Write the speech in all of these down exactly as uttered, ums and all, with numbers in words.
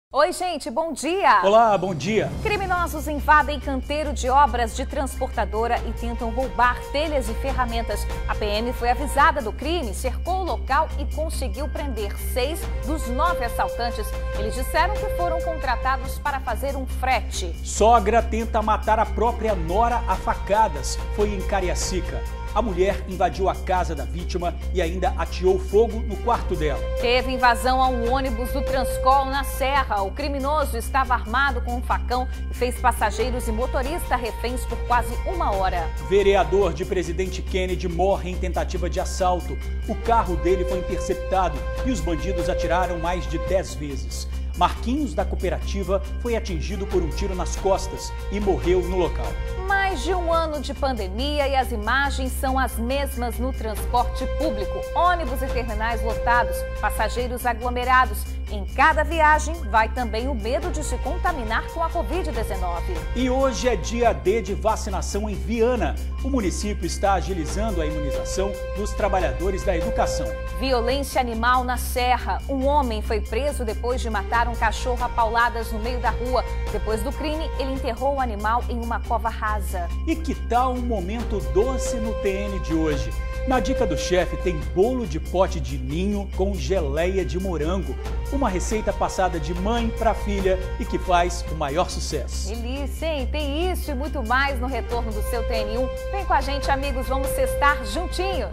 Oi, gente, bom dia! Olá, bom dia! Criminosos invadem canteiro de obras de transportadora e tentam roubar telhas e ferramentas. A P M foi avisada do crime, cercou o local e conseguiu prender seis dos nove assaltantes. Eles disseram que foram contratados para fazer um frete. Sogra tenta matar a própria nora a facadas. Foi em Cariacica. A mulher invadiu a casa da vítima e ainda ateou fogo no quarto dela. Teve invasão a um ônibus do Transcol na Serra. O criminoso estava armado com um facão e fez passageiros e motorista reféns por quase uma hora. Vereador de Presidente Kennedy morre em tentativa de assalto. O carro dele foi interceptado e os bandidos atiraram mais de dez vezes. Marquinhos, da cooperativa, foi atingido por um tiro nas costas e morreu no local. Mais de um ano de pandemia e as imagens são as mesmas no transporte público. Ônibus e terminais lotados, passageiros aglomerados. Em cada viagem vai também o medo de se contaminar com a covid dezenove. E hoje é dia D de vacinação em Viana. O município está agilizando a imunização dos trabalhadores da educação. Violência animal na Serra. Um homem foi preso depois de matar um cachorro a pauladas no meio da rua. Depois do crime, ele enterrou o animal em uma cova rasa. E que tal um momento doce no T N de hoje? Na dica do chefe tem bolo de pote de ninho com geleia de morango. Uma receita passada de mãe para filha e que faz o maior sucesso. Delícia, hein? Tem isso e muito mais no retorno do seu T N um. Vem com a gente, amigos, vamos sextar juntinhos.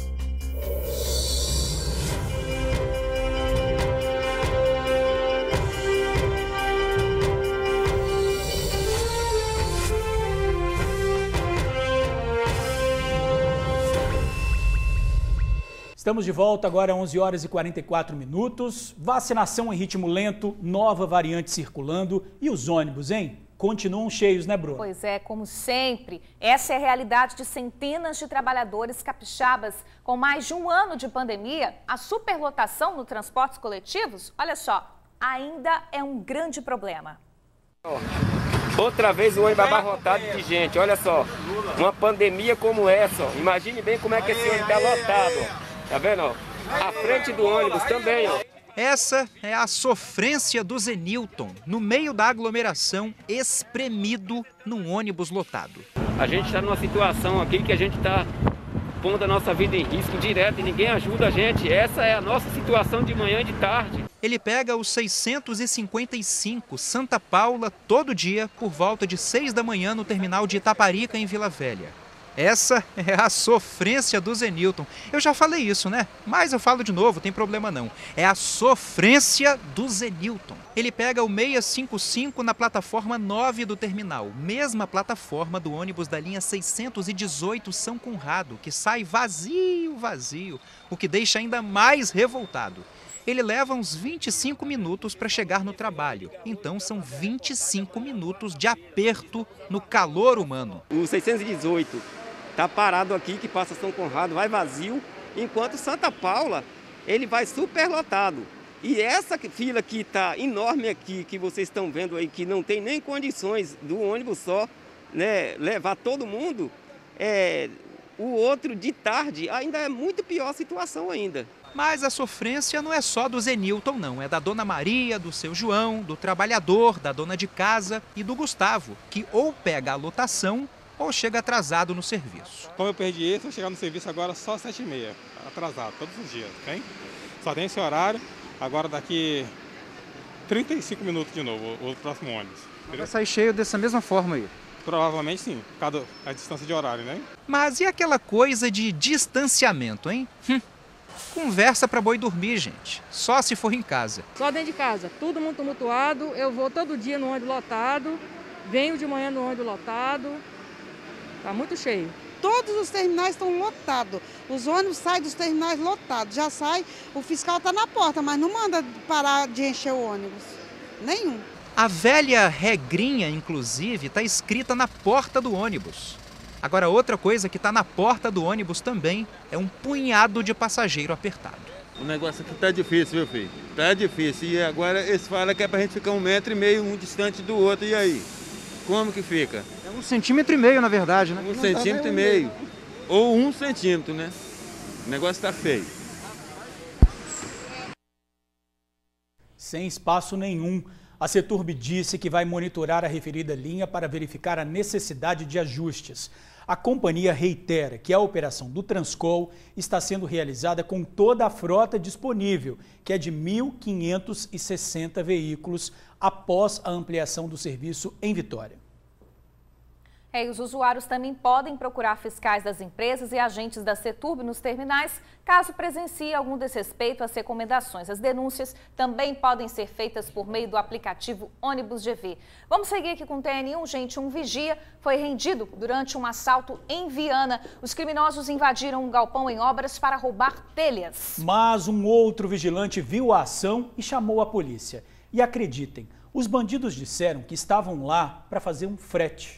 Estamos de volta agora às onze horas e quarenta e quatro minutos. Vacinação em ritmo lento, nova variante circulando e os ônibus, hein? Continuam cheios, né, Bruno? Pois é, como sempre. Essa é a realidade de centenas de trabalhadores capixabas. Com mais de um ano de pandemia, a superlotação nos transportes coletivos, olha só, ainda é um grande problema. Outra vez o ônibus abarrotado de gente, olha só. Uma pandemia como essa, ó. Imagine bem como é que esse ônibus está lotado, ó. Tá vendo, ó? A frente do ônibus também, ó. Essa é a sofrência do Zenilton, no meio da aglomeração, espremido num ônibus lotado. A gente está numa situação aqui que a gente está pondo a nossa vida em risco direto e ninguém ajuda a gente. Essa é a nossa situação de manhã e de tarde. Ele pega o seiscentos e cinquenta e cinco Santa Paula todo dia por volta de seis da manhã no terminal de Itaparica, em Vila Velha. Essa é a sofrência do Zenilton. Eu já falei isso, né? Mas eu falo de novo, tem problema não. É a sofrência do Zenilton. Ele pega o seiscentos e cinquenta e cinco na plataforma nove do terminal, mesma plataforma do ônibus da linha seiscentos e dezoito São Conrado, que sai vazio, vazio, o que deixa ainda mais revoltado. Ele leva uns vinte e cinco minutos para chegar no trabalho, então são vinte e cinco minutos de aperto no calor humano. O seiscentos e dezoito está parado aqui, que passa São Conrado, vai vazio, enquanto Santa Paula, ele vai superlotado. E essa fila que está enorme aqui, que vocês estão vendo aí, que não tem nem condições do ônibus só, né, levar todo mundo, é, o outro de tarde ainda é muito pior a situação ainda. Mas a sofrência não é só do Zenilton, não. É da Dona Maria, do seu João, do trabalhador, da dona de casa e do Gustavo, que ou pega a lotação ou chega atrasado no serviço. Como eu perdi esse, vou chegar no serviço agora só às sete e meia, atrasado, todos os dias, ok? Só tem esse horário, agora daqui trinta e cinco minutos de novo, o próximo ônibus. Vai sair cheio dessa mesma forma aí? Provavelmente sim, por causa da distância de horário, né? Mas e aquela coisa de distanciamento, hein? Hum. Conversa para boi dormir, gente. Só se for em casa. Só dentro de casa. Tudo muito tumultuado. Eu vou todo dia no ônibus lotado. Venho de manhã no ônibus lotado. Tá muito cheio. Todos os terminais estão lotados. Os ônibus saem dos terminais lotados. Já sai, o fiscal está na porta, mas não manda parar de encher o ônibus. Nenhum. A velha regrinha, inclusive, está escrita na porta do ônibus. Agora, outra coisa que está na porta do ônibus também é um punhado de passageiro apertado. O negócio aqui tá difícil, meu filho. Tá difícil. E agora eles falam que é pra gente ficar um metro e meio, um distante do outro. E aí? Como que fica? É um centímetro e meio, na verdade, né? Um centímetro e meio. Ou um centímetro, né? O negócio tá feio. sem espaço nenhum. A Ceturb disse que vai monitorar a referida linha para verificar a necessidade de ajustes. A companhia reitera que a operação do Transcol está sendo realizada com toda a frota disponível, que é de mil quinhentos e sessenta veículos, após a ampliação do serviço em Vitória. É, e os usuários também podem procurar fiscais das empresas e agentes da Ceturb nos terminais, caso presencie algum desrespeito às recomendações. As denúncias também podem ser feitas por meio do aplicativo Ônibus G V. Vamos seguir aqui com o T N um, gente. Um vigia foi rendido durante um assalto em Viana. Os criminosos invadiram um galpão em obras para roubar telhas. Mas um outro vigilante viu a ação e chamou a polícia. E acreditem, os bandidos disseram que estavam lá para fazer um frete.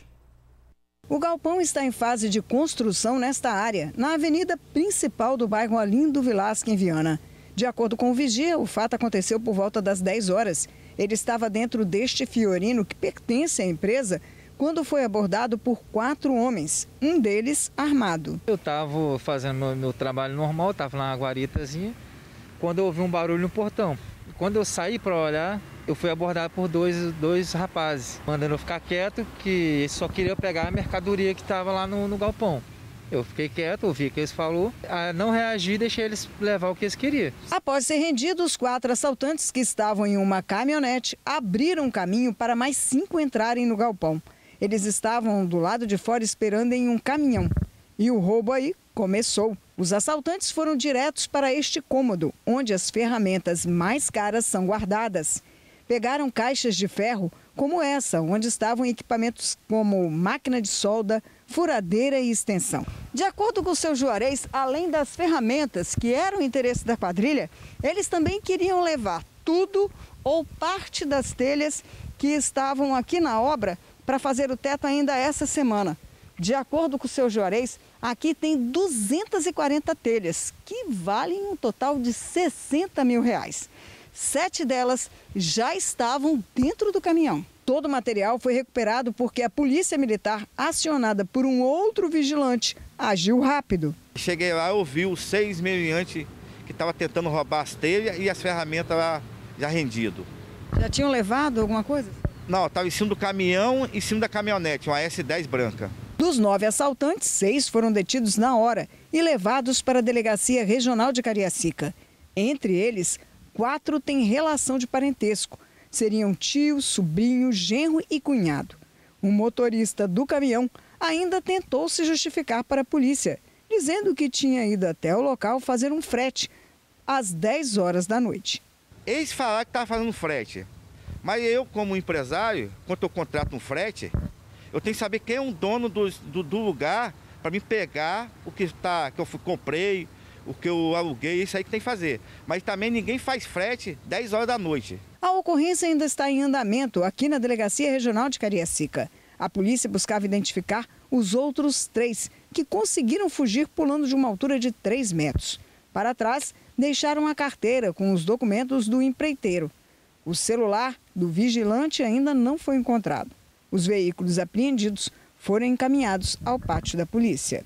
O galpão está em fase de construção nesta área, na avenida principal do bairro Arlindo Vilasque, em Viana. De acordo com o vigia, o fato aconteceu por volta das dez horas. Ele estava dentro deste Fiorino, que pertence à empresa, quando foi abordado por quatro homens, um deles armado. Eu estava fazendo meu, meu trabalho normal, estava lá na guaritazinha, quando eu ouvi um barulho no portão. Quando eu saí para olhar, eu fui abordado por dois, dois rapazes, mandando eu ficar quieto, que eles só queriam pegar a mercadoria que estava lá no, no galpão. Eu fiquei quieto, ouvi o que eles falaram, não reagi e deixei eles levar o que eles queriam. Após ser rendidos, os quatro assaltantes que estavam em uma caminhonete abriram caminho para mais cinco entrarem no galpão. Eles estavam do lado de fora esperando em um caminhão. E o roubo aí começou. Os assaltantes foram diretos para este cômodo, onde as ferramentas mais caras são guardadas. Pegaram caixas de ferro como essa, onde estavam equipamentos como máquina de solda, furadeira e extensão. De acordo com o seu Juarez, além das ferramentas que eram interesse da quadrilha, eles também queriam levar tudo ou parte das telhas que estavam aqui na obra para fazer o teto ainda essa semana. De acordo com o seu Juarez, aqui tem duzentas e quarenta telhas, que valem um total de sessenta mil reais. Sete delas já estavam dentro do caminhão. Todo o material foi recuperado porque a polícia militar, acionada por um outro vigilante, agiu rápido. Cheguei lá, eu vi os seis meliantes que estavam tentando roubar as telhas e as ferramentas lá já rendido. Já tinham levado alguma coisa? Não, estava em cima do caminhão e em cima da caminhonete, uma S dez branca. Dos nove assaltantes, seis foram detidos na hora e levados para a Delegacia Regional de Cariacica. Entre eles, quatro têm relação de parentesco. Seriam tio, sobrinho, genro e cunhado. O motorista do caminhão ainda tentou se justificar para a polícia, dizendo que tinha ido até o local fazer um frete às dez horas da noite. Eles falaram que estavam fazendo frete, mas eu, como empresário, quando eu contrato um frete, eu tenho que saber quem é o dono do, do, do lugar para me pegar o que, tá, que eu comprei, o que eu aluguei, isso aí que tem que fazer. Mas também ninguém faz frete dez horas da noite. A ocorrência ainda está em andamento aqui na Delegacia Regional de Cariacica. A polícia buscava identificar os outros três, que conseguiram fugir pulando de uma altura de três metros. Para trás, deixaram a carteira com os documentos do empreiteiro. O celular do vigilante ainda não foi encontrado. Os veículos apreendidos foram encaminhados ao pátio da polícia.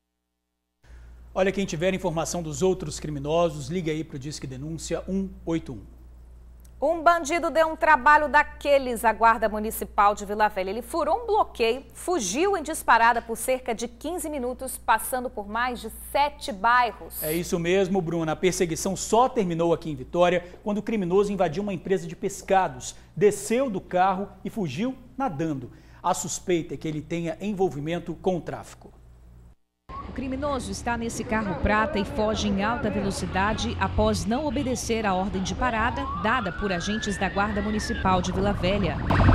Olha, quem tiver informação dos outros criminosos, liga aí para o Disque Denúncia um oito um. Um bandido deu um trabalho daqueles à Guarda Municipal de Vila Velha. Ele furou um bloqueio, fugiu em disparada por cerca de quinze minutos, passando por mais de sete bairros. É isso mesmo, Bruna. A perseguição só terminou aqui em Vitória quando o criminoso invadiu uma empresa de pescados, desceu do carro e fugiu nadando. A suspeita é que ele tenha envolvimento com o tráfico. O criminoso está nesse carro prata e foge em alta velocidade após não obedecer a ordem de parada dada por agentes da Guarda Municipal de Vila Velha.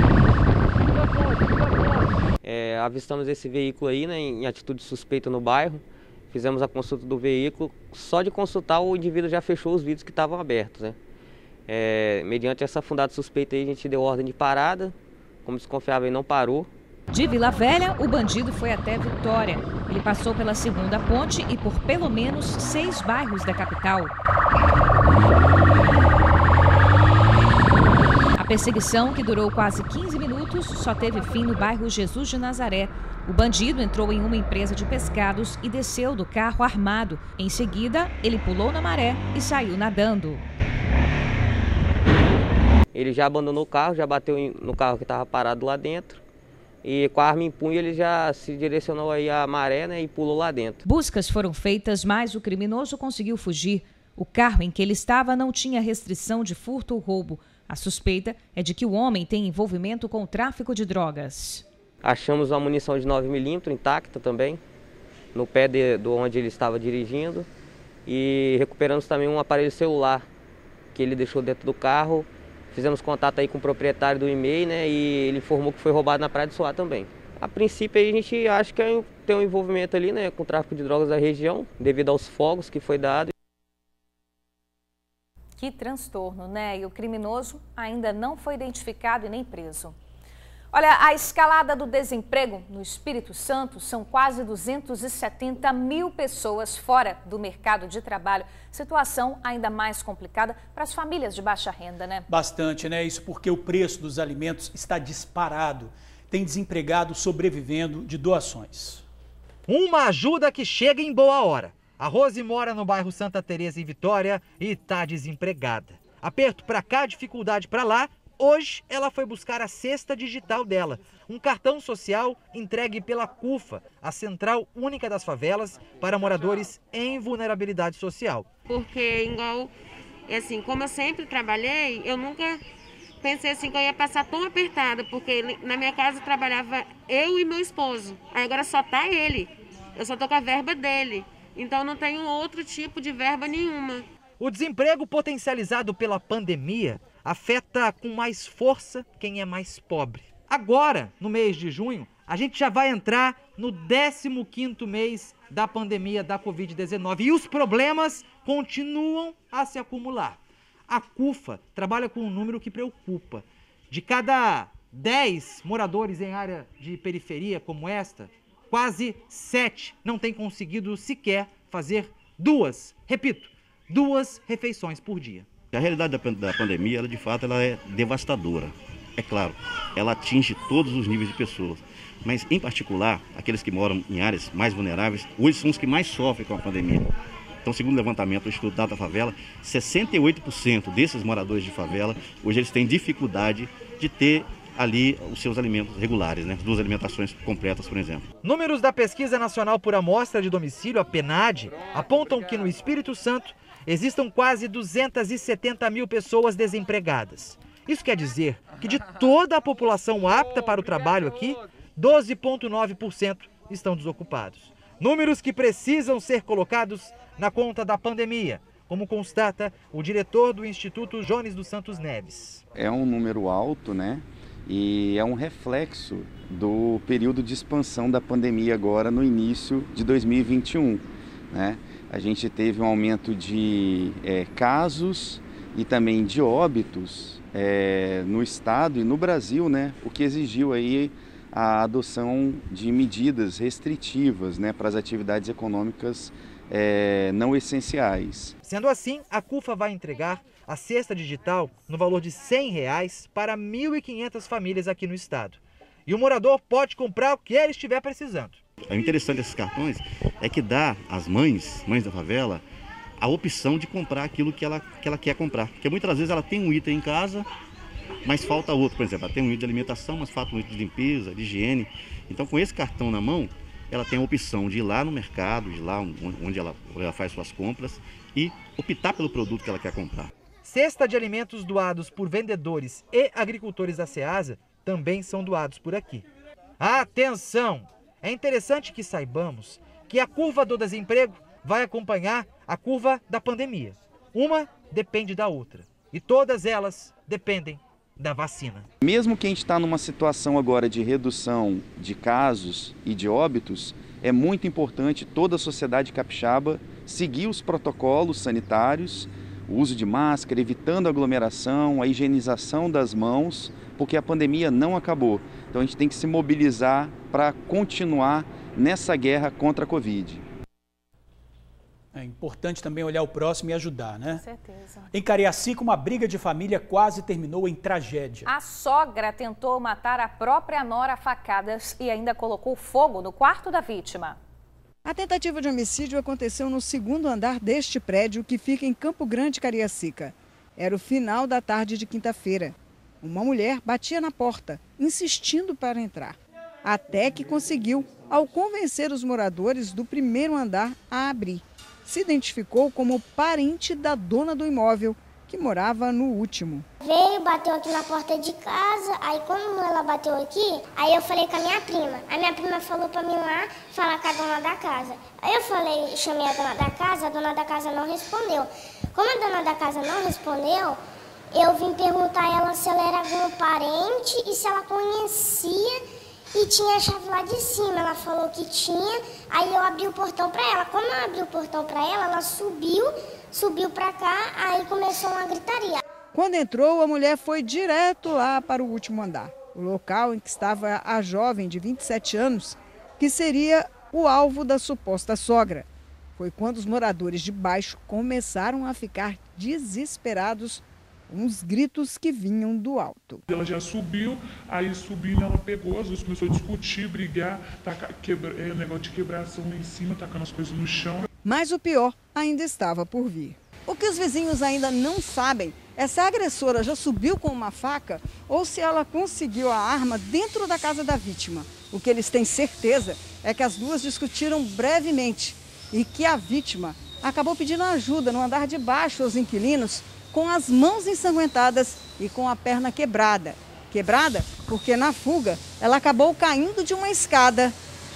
É, avistamos esse veículo aí, né, em atitude suspeita no bairro. Fizemos a consulta do veículo. Só de consultar, o indivíduo já fechou os vidros que estavam abertos, né? É, mediante essa fundada suspeita aí, a gente deu ordem de parada. Como desconfiava, ele não parou. De Vila Velha, o bandido foi até Vitória. Ele passou pela segunda ponte e por pelo menos seis bairros da capital. A perseguição, que durou quase quinze minutos, só teve fim no bairro Jesus de Nazaré. O bandido entrou em uma empresa de pescados e desceu do carro armado. Em seguida, ele pulou na maré e saiu nadando. ele já abandonou o carro, já bateu no carro que estava parado lá dentro. E com a arma em punho ele já se direcionou aí à maré, né, e pulou lá dentro. Buscas foram feitas, mas o criminoso conseguiu fugir. O carro em que ele estava não tinha restrição de furto ou roubo. A suspeita é de que o homem tem envolvimento com o tráfico de drogas. Achamos uma munição de nove milímetros intacta também, no pé de, de onde ele estava dirigindo. E recuperamos também um aparelho celular que ele deixou dentro do carro. Fizemos contato aí com o proprietário do e-mail, né, e ele informou que foi roubado na Praia do Suá também. A princípio aí a gente acha que tem um envolvimento ali, né, com o tráfico de drogas da região, devido aos fogos que foi dado. Que transtorno, né? E o criminoso ainda não foi identificado e nem preso. Olha, a escalada do desemprego no Espírito Santo são quase duzentos e setenta mil pessoas fora do mercado de trabalho. Situação ainda mais complicada para as famílias de baixa renda, né? Bastante, né? Isso porque o preço dos alimentos está disparado. Tem desempregado sobrevivendo de doações. Uma ajuda que chega em boa hora. A Rose mora no bairro Santa Teresa, em Vitória, e está desempregada. Aperto para cá, dificuldade para lá. Hoje, ela foi buscar a cesta digital dela, um cartão social entregue pela CUFA, a Central Única das Favelas, para moradores em vulnerabilidade social. Porque, igual, assim, como eu sempre trabalhei, eu nunca pensei assim que eu ia passar tão apertada, porque na minha casa trabalhava eu e meu esposo, aí agora só tá ele, eu só tô com a verba dele, então não tenho outro tipo de verba nenhuma. O desemprego potencializado pela pandemia afeta com mais força quem é mais pobre. Agora, no mês de junho, a gente já vai entrar no décimo quinto mês da pandemia da covid dezenove e os problemas continuam a se acumular. A CUFA trabalha com um número que preocupa. De cada dez moradores em área de periferia como esta, quase sete não têm conseguido sequer fazer duas, repito, duas refeições por dia. A realidade da pandemia, ela de fato, ela é devastadora. É claro, ela atinge todos os níveis de pessoas, mas em particular, aqueles que moram em áreas mais vulneráveis, hoje são os que mais sofrem com a pandemia. Então, segundo o levantamento do Instituto Data Favela, sessenta e oito por cento desses moradores de favela, hoje eles têm dificuldade de ter ali os seus alimentos regulares, né? As duas alimentações completas, por exemplo. Números da Pesquisa Nacional por Amostra de Domicílio, a PNAD, apontam que no Espírito Santo existam quase duzentas e setenta mil pessoas desempregadas. Isso quer dizer que de toda a população apta para o trabalho aqui, doze vírgula nove por cento estão desocupados. Números que precisam ser colocados na conta da pandemia, como constata o diretor do Instituto Jones dos Santos Neves. É um número alto, né? E é um reflexo do período de expansão da pandemia agora no início de dois mil e vinte e um, né? A gente teve um aumento de é, casos e também de óbitos é, no estado e no Brasil, né? O que exigiu aí a adoção de medidas restritivas, né, para as atividades econômicas é, não essenciais. Sendo assim, a CUFA vai entregar a cesta digital no valor de cem reais para mil e quinhentas famílias aqui no estado. E o morador pode comprar o que ele estiver precisando. O interessante desses cartões é que dá às mães, mães da favela, a opção de comprar aquilo que ela, que ela quer comprar. Porque muitas vezes ela tem um item em casa, mas falta outro. Por exemplo, ela tem um item de alimentação, mas falta um item de limpeza, de higiene. Então, com esse cartão na mão, ela tem a opção de ir lá no mercado, de ir lá onde ela, ela faz suas compras e optar pelo produto que ela quer comprar. Cesta de alimentos doados por vendedores e agricultores da Ceasa também são doados por aqui. Atenção! É interessante que saibamos que a curva do desemprego vai acompanhar a curva da pandemia. Uma depende da outra e todas elas dependem da vacina. Mesmo que a gente está numa situação agora de redução de casos e de óbitos, é muito importante toda a sociedade capixaba seguir os protocolos sanitários, o uso de máscara, evitando aglomeração, a higienização das mãos, porque a pandemia não acabou. Então a gente tem que se mobilizar para continuar nessa guerra contra a Covid. É importante também olhar o próximo e ajudar, né? Com certeza. Em Cariacica, uma briga de família quase terminou em tragédia. A sogra tentou matar a própria nora a facadas e ainda colocou fogo no quarto da vítima. A tentativa de homicídio aconteceu no segundo andar deste prédio que fica em Campo Grande, Cariacica. Era o final da tarde de quinta-feira. Uma mulher batia na porta, insistindo para entrar. Até que conseguiu, ao convencer os moradores do primeiro andar a abrir. Se identificou como parente da dona do imóvel, que morava no último. Veio, bateu aqui na porta de casa, aí quando ela bateu aqui, aí eu falei com a minha prima. A minha prima falou pra mim lá, falar com a dona da casa. Aí eu falei, chamei a dona da casa, a dona da casa não respondeu. Como a dona da casa não respondeu, eu vim perguntar a ela se ela era algum parente e se ela conhecia e tinha a chave lá de cima. Ela falou que tinha, aí eu abri o portão pra ela. Como eu abri o portão pra ela, ela subiu, subiu pra cá, aí começou uma gritaria. Quando entrou, a mulher foi direto lá para o último andar, o local em que estava a jovem de vinte e sete anos, que seria o alvo da suposta sogra. Foi quando os moradores de baixo começaram a ficar desesperados com os gritos que vinham do alto. Ela já subiu, aí subindo ela pegou, as duas começou a discutir, brigar, tacar, quebra, é, negócio de quebração lá em cima, tacando as coisas no chão. Mas o pior ainda estava por vir. O que os vizinhos ainda não sabem é se a agressora já subiu com uma faca ou se ela conseguiu a arma dentro da casa da vítima. O que eles têm certeza é que as duas discutiram brevemente e que a vítima acabou pedindo ajuda no andar de baixo aos inquilinos com as mãos ensanguentadas e com a perna quebrada. Quebrada porque na fuga ela acabou caindo de uma escada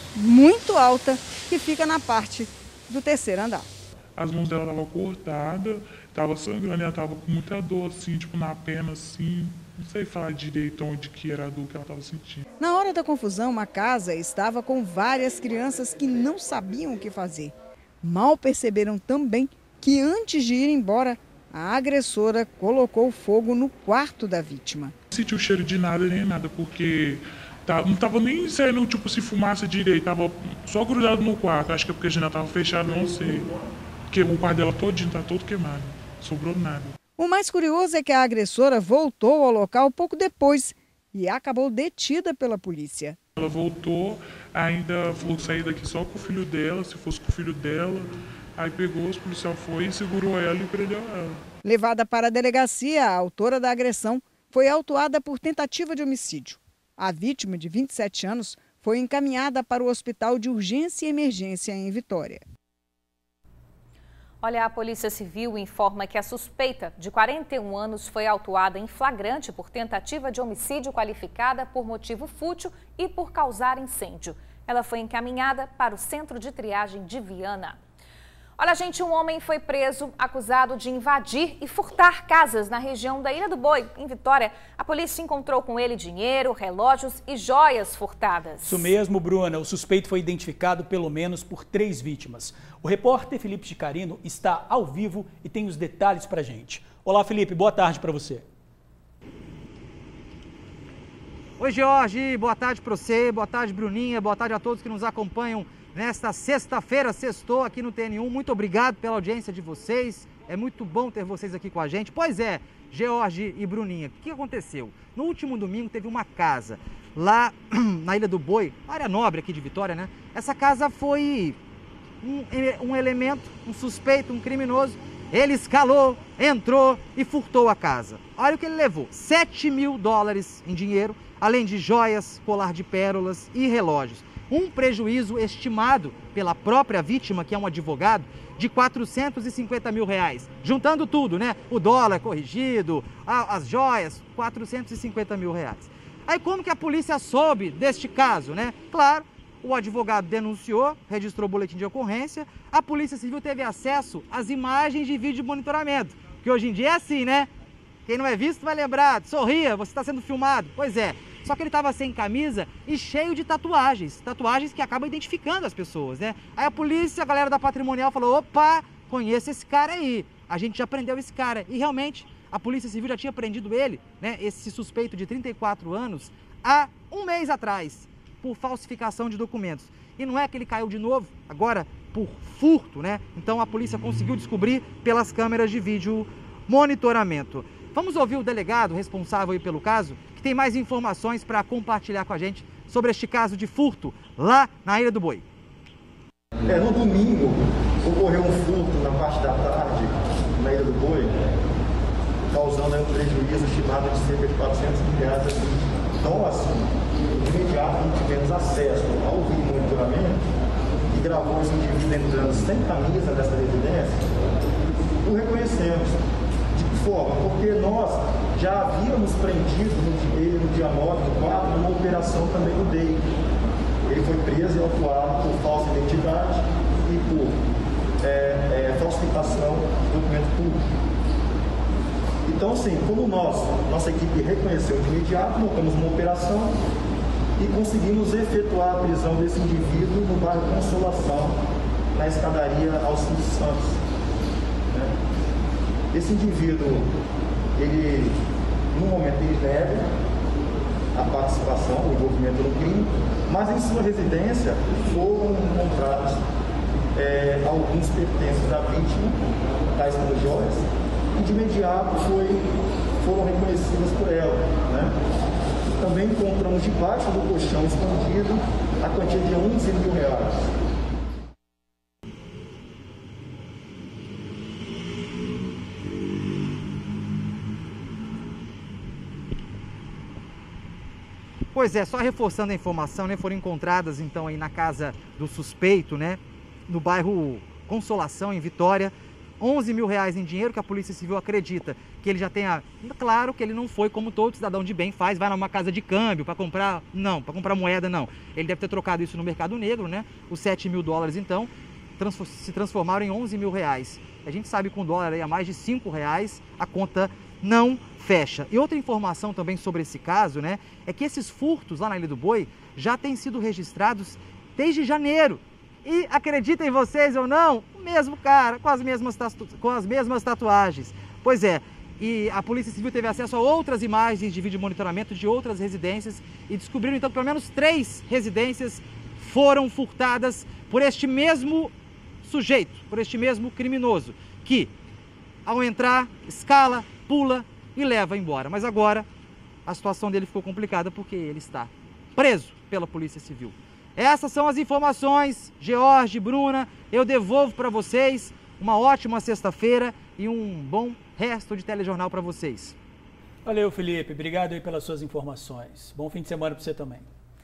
muito alta que fica na parte do terceiro andar. As mãos dela estavam cortadas, estava sangrando, ela estava com muita dor, assim, tipo na perna, assim. Não sei falar direito onde que era a dor que ela estava sentindo. Na hora da confusão, a casa estava com várias crianças que não sabiam o que fazer. Mal perceberam também que antes de ir embora, a agressora colocou fogo no quarto da vítima. Não sentiu cheiro de nada nem nada, porque tá, não estava nem saindo tipo se fumaça direito, estava só grudado no quarto. Acho que é porque a janela estava fechada, não sei. Porque o quarto dela todinho está todo queimado, não sobrou nada. O mais curioso é que a agressora voltou ao local pouco depois e acabou detida pela polícia. Ela voltou, ainda falou que sair daqui só com o filho dela, se fosse com o filho dela. Aí pegou, os policiais foi e segurou ela e prendeu ela. Levada para a delegacia, a autora da agressão foi autuada por tentativa de homicídio. A vítima, de vinte e sete anos, foi encaminhada para o Hospital de Urgência e Emergência em Vitória. Olha, a Polícia Civil informa que a suspeita, de quarenta e um anos, foi autuada em flagrante por tentativa de homicídio qualificada por motivo fútil e por causar incêndio. Ela foi encaminhada para o Centro de Triagem de Viana. Olha, gente, um homem foi preso acusado de invadir e furtar casas na região da Ilha do Boi, em Vitória. A polícia encontrou com ele dinheiro, relógios e joias furtadas. Isso mesmo, Bruna. O suspeito foi identificado pelo menos por três vítimas. O repórter Felipe Chicarino está ao vivo e tem os detalhes pra gente. Olá, Felipe. Boa tarde para você. Oi, Jorge. Boa tarde para você. Boa tarde, Bruninha. Boa tarde a todos que nos acompanham nesta sexta-feira, sextou aqui no T N um. Muito obrigado pela audiência de vocês. É muito bom ter vocês aqui com a gente. Pois é, George e Bruninha, o que aconteceu? No último domingo teve uma casa lá na Ilha do Boi, área nobre aqui de Vitória, né? Essa casa foi um, um elemento, um suspeito, um criminoso. Ele escalou, entrou e furtou a casa. Olha o que ele levou, sete mil dólares em dinheiro, além de joias, colar de pérolas e relógios. Um prejuízo estimado pela própria vítima, que é um advogado, de quatrocentos e cinquenta mil reais. Juntando tudo, né? O dólar corrigido, a, as joias, quatrocentos e cinquenta mil reais. Aí como que a polícia soube deste caso, né? Claro, o advogado denunciou, registrou o boletim de ocorrência, a Polícia Civil teve acesso às imagens de vídeo de monitoramento, que hoje em dia é assim, né? Quem não é visto vai lembrar, sorria, você está sendo filmado. Pois é. Só que ele estava sem camisa e cheio de tatuagens, tatuagens que acabam identificando as pessoas, né? Aí a polícia, a galera da Patrimonial falou, opa, conheço esse cara aí, a gente já prendeu esse cara. E realmente, a Polícia Civil já tinha prendido ele, né, esse suspeito de trinta e quatro anos, há um mês atrás, por falsificação de documentos. E não é que ele caiu de novo, agora por furto, né? Então a polícia conseguiu descobrir pelas câmeras de vídeo monitoramento. Vamos ouvir o delegado responsável aí pelo caso, que tem mais informações para compartilhar com a gente sobre este caso de furto lá na Ilha do Boi. É, no domingo ocorreu um furto na parte da tarde na Ilha do Boi causando aí um prejuízo estimado de cerca de quatrocentos mil reais. Então, assim, de imediato, a gente tivemos acesso ao vídeo monitoramento e gravou esse indivíduo entrando sem camisa nessa residência, o reconhecemos. De que forma? Porque nós já havíamos prendido ele no dia nove do quatro numa operação também no D E I. Ele foi preso e autuado por falsa identidade e por é, é, falsificação de documento público. Então, sim, como nós, nossa equipe reconheceu de imediato, montamos uma operação e conseguimos efetuar a prisão desse indivíduo no bairro Consolação, na escadaria Alcides Santos. Né? Esse indivíduo, ele, no momento, ele nega a participação, o envolvimento no crime, mas em sua residência foram encontrados é, alguns pertences da vítima, tais como joias, e de imediato foi, foram reconhecidas por ela. Né? Também encontramos debaixo do colchão escondido a quantia de onze mil reais. Pois é, só reforçando a informação, né, foram encontradas então aí na casa do suspeito, né, no bairro Consolação, em Vitória, onze mil reais em dinheiro que a Polícia Civil acredita que ele já tenha... Claro que ele não foi como todo cidadão de bem faz, vai numa casa de câmbio para comprar... Não, para comprar moeda não. Ele deve ter trocado isso no mercado negro, né? Os sete mil dólares então se transformaram em onze mil reais. A gente sabe que com o dólar aí a mais de cinco reais a conta não fecha. E outra informação também sobre esse caso, né? É que esses furtos lá na Ilha do Boi já têm sido registrados desde janeiro. E acreditem vocês ou não, o mesmo cara, com as mesmas, com as mesmas tatuagens. Pois é, e a Polícia Civil teve acesso a outras imagens de vídeo monitoramento de outras residências e descobriram então que pelo menos três residências foram furtadas por este mesmo sujeito, por este mesmo criminoso, que ao entrar, escala, pula e leva embora. Mas agora a situação dele ficou complicada porque ele está preso pela Polícia Civil. Essas são as informações, George, Bruna, eu devolvo para vocês uma ótima sexta-feira e um bom resto de telejornal para vocês. Valeu, Felipe, obrigado aí pelas suas informações. Bom fim de semana para você também.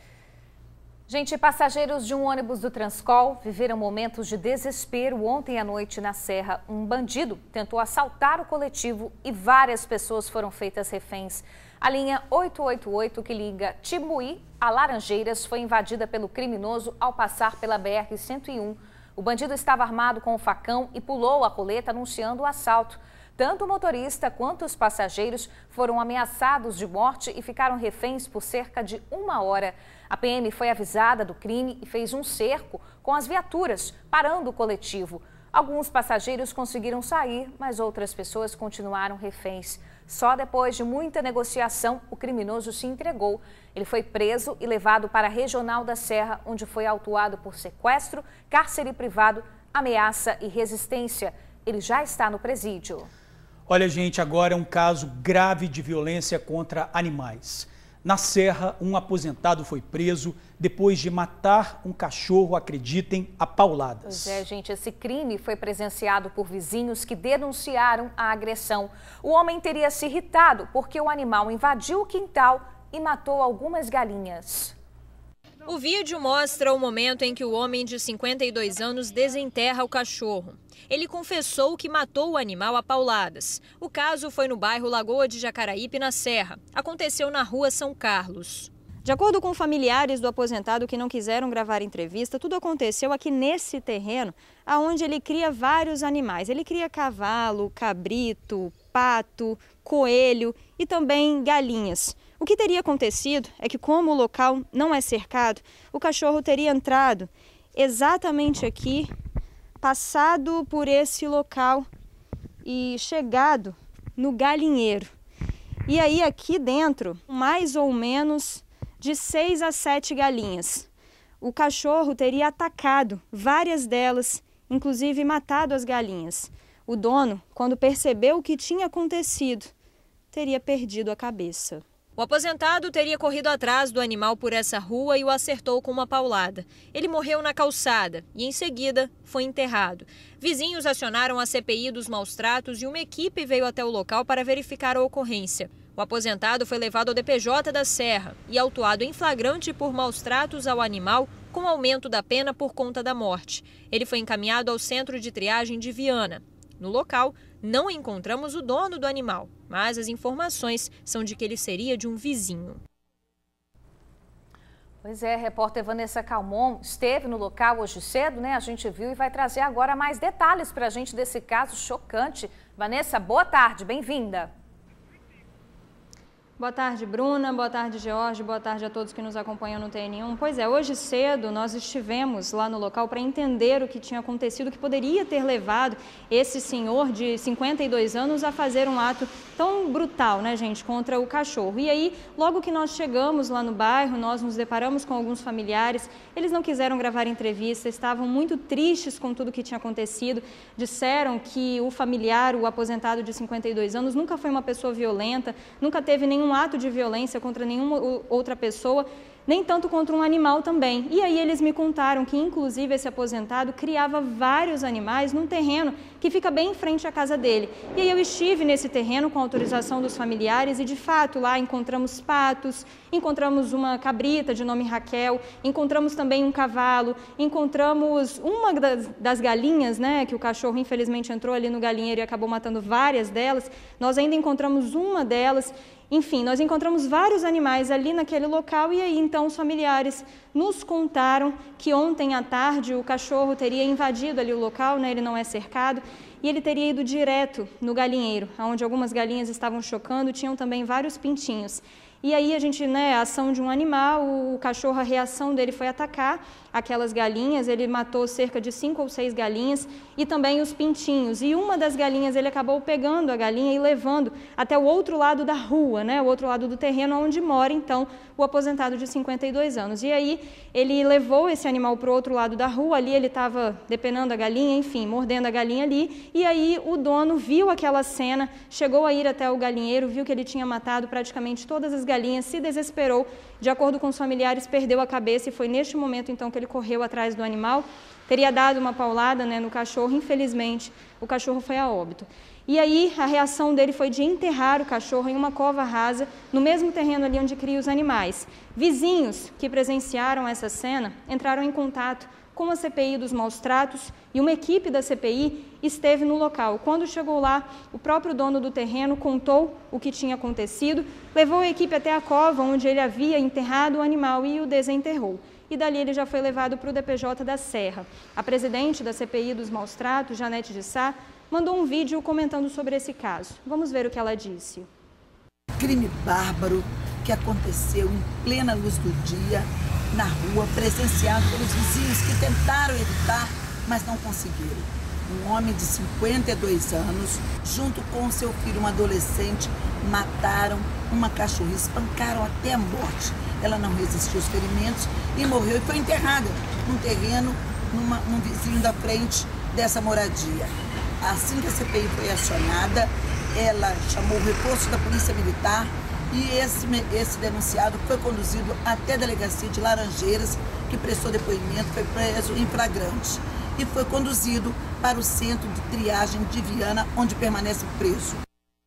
Gente, passageiros de um ônibus do Transcol viveram momentos de desespero ontem à noite na Serra. Um bandido tentou assaltar o coletivo e várias pessoas foram feitas reféns. A linha oitocentos e oitenta e oito, que liga Timbuí a Laranjeiras, foi invadida pelo criminoso ao passar pela B R cento e um. O bandido estava armado com um facão e pulou a roleta anunciando o assalto. Tanto o motorista quanto os passageiros foram ameaçados de morte e ficaram reféns por cerca de uma hora. A P M foi avisada do crime e fez um cerco com as viaturas, parando o coletivo. Alguns passageiros conseguiram sair, mas outras pessoas continuaram reféns. Só depois de muita negociação, o criminoso se entregou. Ele foi preso e levado para a Regional da Serra, onde foi autuado por sequestro, cárcere privado, ameaça e resistência. Ele já está no presídio. Olha, gente, agora é um caso grave de violência contra animais. Na Serra, um aposentado foi preso depois de matar um cachorro, acreditem, a pauladas. Pois é, gente, esse crime foi presenciado por vizinhos que denunciaram a agressão. O homem teria se irritado porque o animal invadiu o quintal e matou algumas galinhas. O vídeo mostra o momento em que o homem de cinquenta e dois anos desenterra o cachorro. Ele confessou que matou o animal a pauladas. O caso foi no bairro Lagoa de Jacaraípe, na Serra. Aconteceu na rua São Carlos. De acordo com familiares do aposentado que não quiseram gravar entrevista, tudo aconteceu aqui nesse terreno, onde ele cria vários animais. Ele cria cavalo, cabrito, pato, coelho e também galinhas. O que teria acontecido é que, como o local não é cercado, o cachorro teria entrado exatamente aqui, passado por esse local e chegado no galinheiro. E aí aqui dentro, mais ou menos de seis a sete galinhas. O cachorro teria atacado várias delas, inclusive matado as galinhas. O dono, quando percebeu o que tinha acontecido, teria perdido a cabeça. O aposentado teria corrido atrás do animal por essa rua e o acertou com uma paulada. Ele morreu na calçada e, em seguida, foi enterrado. Vizinhos acionaram a C P I dos maus-tratos e uma equipe veio até o local para verificar a ocorrência. O aposentado foi levado ao D P J da Serra e autuado em flagrante por maus-tratos ao animal, com aumento da pena por conta da morte. Ele foi encaminhado ao centro de triagem de Viana. No local, não encontramos o dono do animal, mas as informações são de que ele seria de um vizinho. Pois é, a repórter Vanessa Calmon esteve no local hoje cedo, né? A gente viu e vai trazer agora mais detalhes para a gente desse caso chocante. Vanessa, boa tarde, bem-vinda. Boa tarde, Bruna. Boa tarde, George. Boa tarde a todos que nos acompanham no T N um. Pois é, hoje cedo nós estivemos lá no local para entender o que tinha acontecido, o que poderia ter levado esse senhor de cinquenta e dois anos a fazer um ato tão brutal, né, gente, contra o cachorro. E aí, logo que nós chegamos lá no bairro, nós nos deparamos com alguns familiares. Eles não quiseram gravar entrevista, estavam muito tristes com tudo que tinha acontecido. Disseram que o familiar, o aposentado de cinquenta e dois anos, nunca foi uma pessoa violenta, nunca teve nenhum um ato de violência contra nenhuma outra pessoa, nem tanto contra um animal também. E aí eles me contaram que, inclusive, esse aposentado criava vários animais num terreno que fica bem em frente à casa dele. E aí eu estive nesse terreno com autorização dos familiares e, de fato, lá encontramos patos, encontramos uma cabrita de nome Raquel, encontramos também um cavalo, encontramos uma das, das galinhas, né, que o cachorro infelizmente entrou ali no galinheiro e acabou matando várias delas. Nós ainda encontramos uma delas. Enfim, nós encontramos vários animais ali naquele local e aí então os familiares nos contaram que ontem à tarde o cachorro teria invadido ali o local, né, ele não é cercado, e ele teria ido direto no galinheiro, onde algumas galinhas estavam chocando, tinham também vários pintinhos. E aí a gente, né, a ação de um animal, o cachorro, a reação dele foi atacar aquelas galinhas, ele matou cerca de cinco ou seis galinhas e também os pintinhos. E uma das galinhas ele acabou pegando a galinha e levando até o outro lado da rua, né, o outro lado do terreno onde mora então o aposentado de cinquenta e dois anos. E aí ele levou esse animal para o outro lado da rua, ali ele estava depenando a galinha, enfim, mordendo a galinha ali. E aí o dono viu aquela cena, chegou a ir até o galinheiro, viu que ele tinha matado praticamente todas as galinhas, se desesperou, de acordo com os familiares, perdeu a cabeça e foi neste momento então que ele correu atrás do animal, teria dado uma paulada, né, no cachorro, infelizmente o cachorro foi a óbito. E aí a reação dele foi de enterrar o cachorro em uma cova rasa, no mesmo terreno ali onde cria os animais. Vizinhos que presenciaram essa cena entraram em contato com a C P I dos maus-tratos e uma equipe da C P I esteve no local. Quando chegou lá, o próprio dono do terreno contou o que tinha acontecido, levou a equipe até a cova onde ele havia enterrado o animal e o desenterrou. E dali ele já foi levado para o D P J da Serra. A presidente da C P I dos maus-tratos, Janete de Sá, mandou um vídeo comentando sobre esse caso. Vamos ver o que ela disse. Crime bárbaro que aconteceu em plena luz do dia, na rua, presenciado pelos vizinhos que tentaram evitar, mas não conseguiram. Um homem de cinquenta e dois anos, junto com seu filho, um adolescente, mataram uma cachorra, espancaram até a morte. Ela não resistiu aos ferimentos e morreu e foi enterrada num terreno, numa, num vizinho da frente dessa moradia. Assim que a C P I foi acionada, ela chamou o reforço da Polícia Militar e esse, esse denunciado foi conduzido até a delegacia de Laranjeiras, que prestou depoimento, foi preso em flagrante e foi conduzido para o centro de triagem de Viana, onde permanece preso.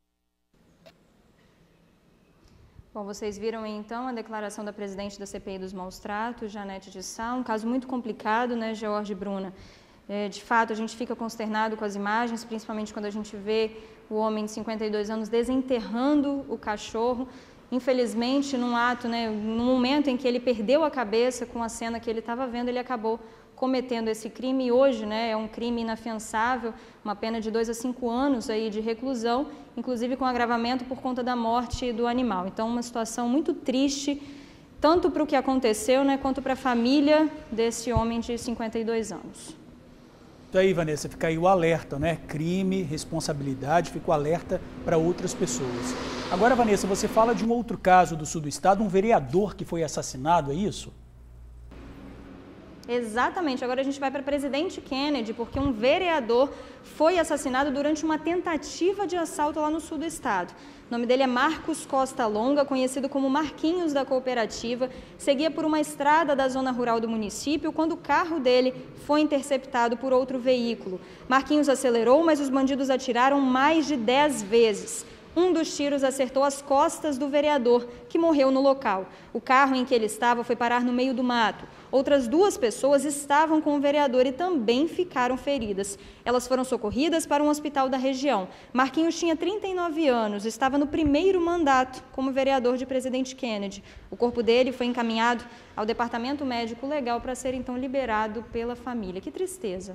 Bom, vocês viram então a declaração da presidente da C P I dos maus-tratos, Janete de Sá, um caso muito complicado, né, George e Bruna? É, de fato, a gente fica consternado com as imagens, principalmente quando a gente vê o homem de cinquenta e dois anos desenterrando o cachorro. Infelizmente, num ato, né, no momento em que ele perdeu a cabeça com a cena que ele estava vendo, ele acabou cometendo esse crime. E hoje, né, é um crime inafiançável, uma pena de dois a cinco anos aí de reclusão, inclusive com agravamento por conta da morte do animal. Então, uma situação muito triste, tanto para o que aconteceu, né, quanto para a família desse homem de cinquenta e dois anos. Isso aí, Vanessa, fica aí o alerta, né? Crime, responsabilidade, fica o alerta para outras pessoas. Agora, Vanessa, você fala de um outro caso do sul do estado, um vereador que foi assassinado, é isso? Exatamente. Agora a gente vai para Presidente Kennedy, porque um vereador foi assassinado durante uma tentativa de assalto lá no sul do estado. O nome dele é Marcos Costa Longa, conhecido como Marquinhos da Cooperativa. Seguia por uma estrada da zona rural do município quando o carro dele foi interceptado por outro veículo. Marquinhos acelerou, mas os bandidos atiraram mais de dez vezes. Um dos tiros acertou as costas do vereador, que morreu no local. O carro em que ele estava foi parar no meio do mato. Outras duas pessoas estavam com o vereador e também ficaram feridas. Elas foram socorridas para um hospital da região. Marquinhos tinha trinta e nove anos, estava no primeiro mandato como vereador de Presidente Kennedy. O corpo dele foi encaminhado ao Departamento Médico Legal para ser então liberado pela família. Que tristeza.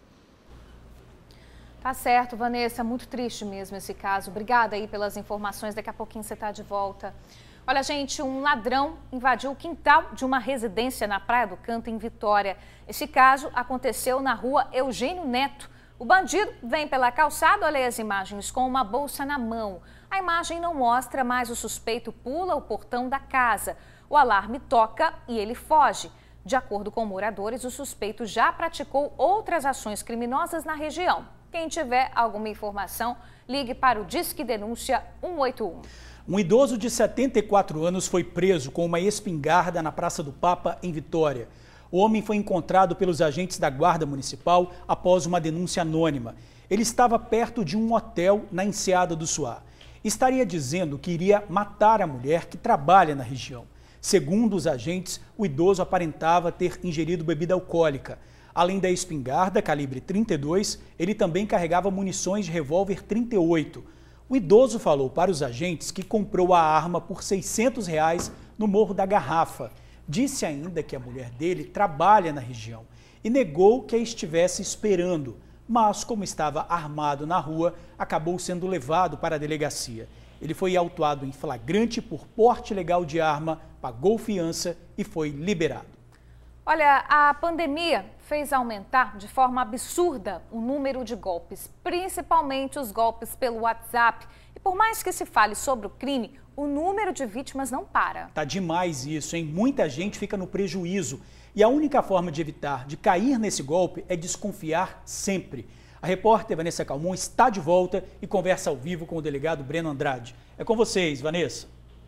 Tá certo, Vanessa, muito triste mesmo esse caso. Obrigada aí pelas informações, daqui a pouquinho você está de volta. Olha, gente, um ladrão invadiu o quintal de uma residência na Praia do Canto, em Vitória. Esse caso aconteceu na rua Eugênio Neto. O bandido vem pela calçada, olha aí as imagens, com uma bolsa na mão. A imagem não mostra, mas o suspeito pula o portão da casa. O alarme toca e ele foge. De acordo com moradores, o suspeito já praticou outras ações criminosas na região. Quem tiver alguma informação, ligue para o Disque Denúncia um oito um. Um idoso de setenta e quatro anos foi preso com uma espingarda na Praça do Papa, em Vitória. O homem foi encontrado pelos agentes da Guarda Municipal após uma denúncia anônima. Ele estava perto de um hotel na Enseada do Suá. Estaria dizendo que iria matar a mulher que trabalha na região. Segundo os agentes, o idoso aparentava ter ingerido bebida alcoólica. Além da espingarda calibre trinta e dois, ele também carregava munições de revólver trinta e oito. O idoso falou para os agentes que comprou a arma por seiscentos reais no Morro da Garrafa. Disse ainda que a mulher dele trabalha na região e negou que a estivesse esperando, mas como estava armado na rua, acabou sendo levado para a delegacia. Ele foi autuado em flagrante por porte ilegal de arma, pagou fiança e foi liberado. Olha, a pandemia fez aumentar de forma absurda o número de golpes, principalmente os golpes pelo WhatsApp. E por mais que se fale sobre o crime, o número de vítimas não para. Tá demais isso, hein? Muita gente fica no prejuízo. E a única forma de evitar de cair nesse golpe é desconfiar sempre. A repórter Vanessa Calmon está de volta e conversa ao vivo com o delegado Breno Andrade. É com vocês, Vanessa.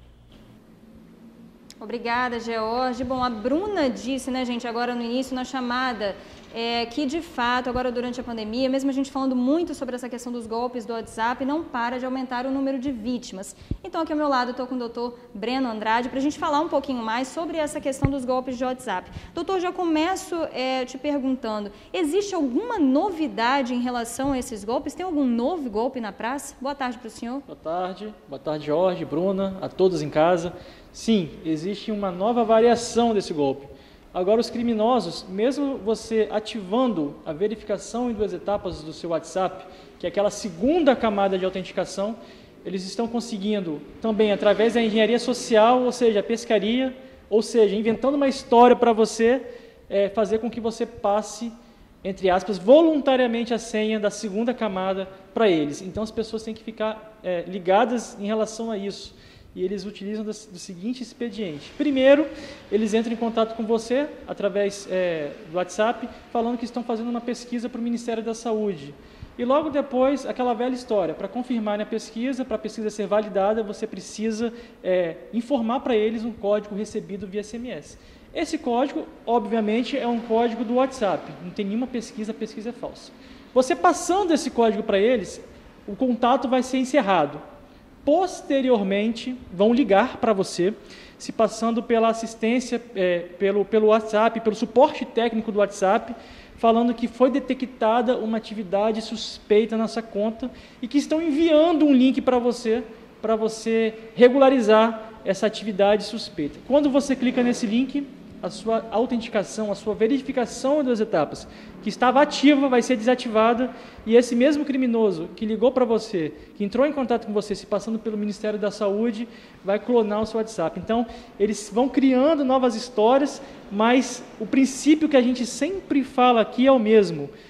Obrigada, George. Bom, a Bruna disse, né, gente, agora no início, na chamada, é, que de fato, agora durante a pandemia, mesmo a gente falando muito sobre essa questão dos golpes do WhatsApp, não para de aumentar o número de vítimas. Então, aqui ao meu lado, eu estou com o doutor Breno Andrade para a gente falar um pouquinho mais sobre essa questão dos golpes de WhatsApp. Doutor, já começo é, te perguntando, existe alguma novidade em relação a esses golpes? Tem algum novo golpe na praça? Boa tarde para o senhor. Boa tarde. Boa tarde, Jorge, Bruna, a todos em casa. Sim, existe uma nova variação desse golpe. Agora, os criminosos, mesmo você ativando a verificação em duas etapas do seu WhatsApp, que é aquela segunda camada de autenticação, eles estão conseguindo também, através da engenharia social, ou seja, a pescaria, ou seja, inventando uma história para você, é, fazer com que você passe, entre aspas, voluntariamente a senha da segunda camada para eles. Então, as pessoas têm que ficar é, ligadas em relação a isso. E eles utilizam do, do seguinte expediente. Primeiro, eles entram em contato com você, através é, do WhatsApp, falando que estão fazendo uma pesquisa para o Ministério da Saúde. E logo depois, aquela velha história, para confirmar a pesquisa, para a pesquisa ser validada, você precisa é, informar para eles um código recebido via S M S. Esse código, obviamente, é um código do WhatsApp, não tem nenhuma pesquisa, a pesquisa é falsa. Você passando esse código para eles, o contato vai ser encerrado. Posteriormente, vão ligar para você, se passando pela assistência, é, pelo, pelo WhatsApp, pelo suporte técnico do WhatsApp, falando que foi detectada uma atividade suspeita nessa conta e que estão enviando um link para você, para você regularizar essa atividade suspeita. Quando você clica nesse link, a sua autenticação, a sua verificação em duas etapas, que estava ativa, vai ser desativada, e esse mesmo criminoso que ligou para você, que entrou em contato com você, se passando pelo Ministério da Saúde, vai clonar o seu WhatsApp. Então, eles vão criando novas histórias, mas o princípio que a gente sempre fala aqui é o mesmo.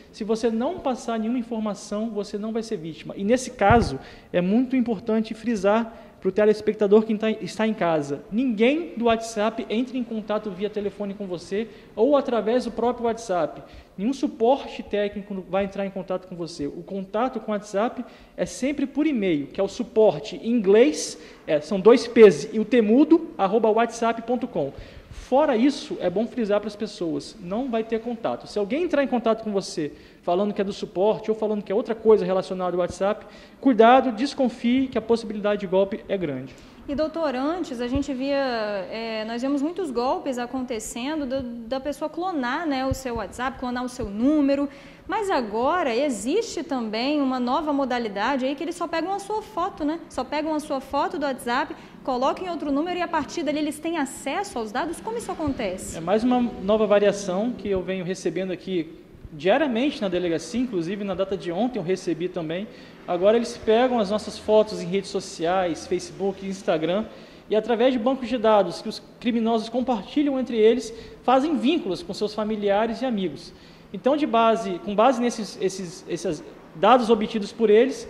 Se você não passar nenhuma informação, você não vai ser vítima. E nesse caso, é muito importante frisar para o telespectador que está em casa: ninguém do WhatsApp entra em contato via telefone com você ou através do próprio WhatsApp. Nenhum suporte técnico vai entrar em contato com você. O contato com o WhatsApp é sempre por e-mail, que é o suporte em inglês, é, são dois P's, e o temudo, arroba whatsapp ponto com. Fora isso, é bom frisar para as pessoas: não vai ter contato. Se alguém entrar em contato com você falando que é do suporte ou falando que é outra coisa relacionada ao WhatsApp, cuidado, desconfie, que a possibilidade de golpe é grande. E, doutor, antes a gente via, é, nós vemos muitos golpes acontecendo do, da pessoa clonar, né, o seu WhatsApp, clonar o seu número, mas agora existe também uma nova modalidade aí que eles só pegam a sua foto, né? Só pegam a sua foto do WhatsApp, colocam em outro número e a partir dali eles têm acesso aos dados. Como isso acontece? É mais uma nova variação que eu venho recebendo aqui diariamente na delegacia, inclusive na data de ontem eu recebi também. Agora eles pegam as nossas fotos em redes sociais, Facebook, Instagram, e através de bancos de dados que os criminosos compartilham entre eles, fazem vínculos com seus familiares e amigos. Então, de base, com base nesses esses, esses dados obtidos por eles,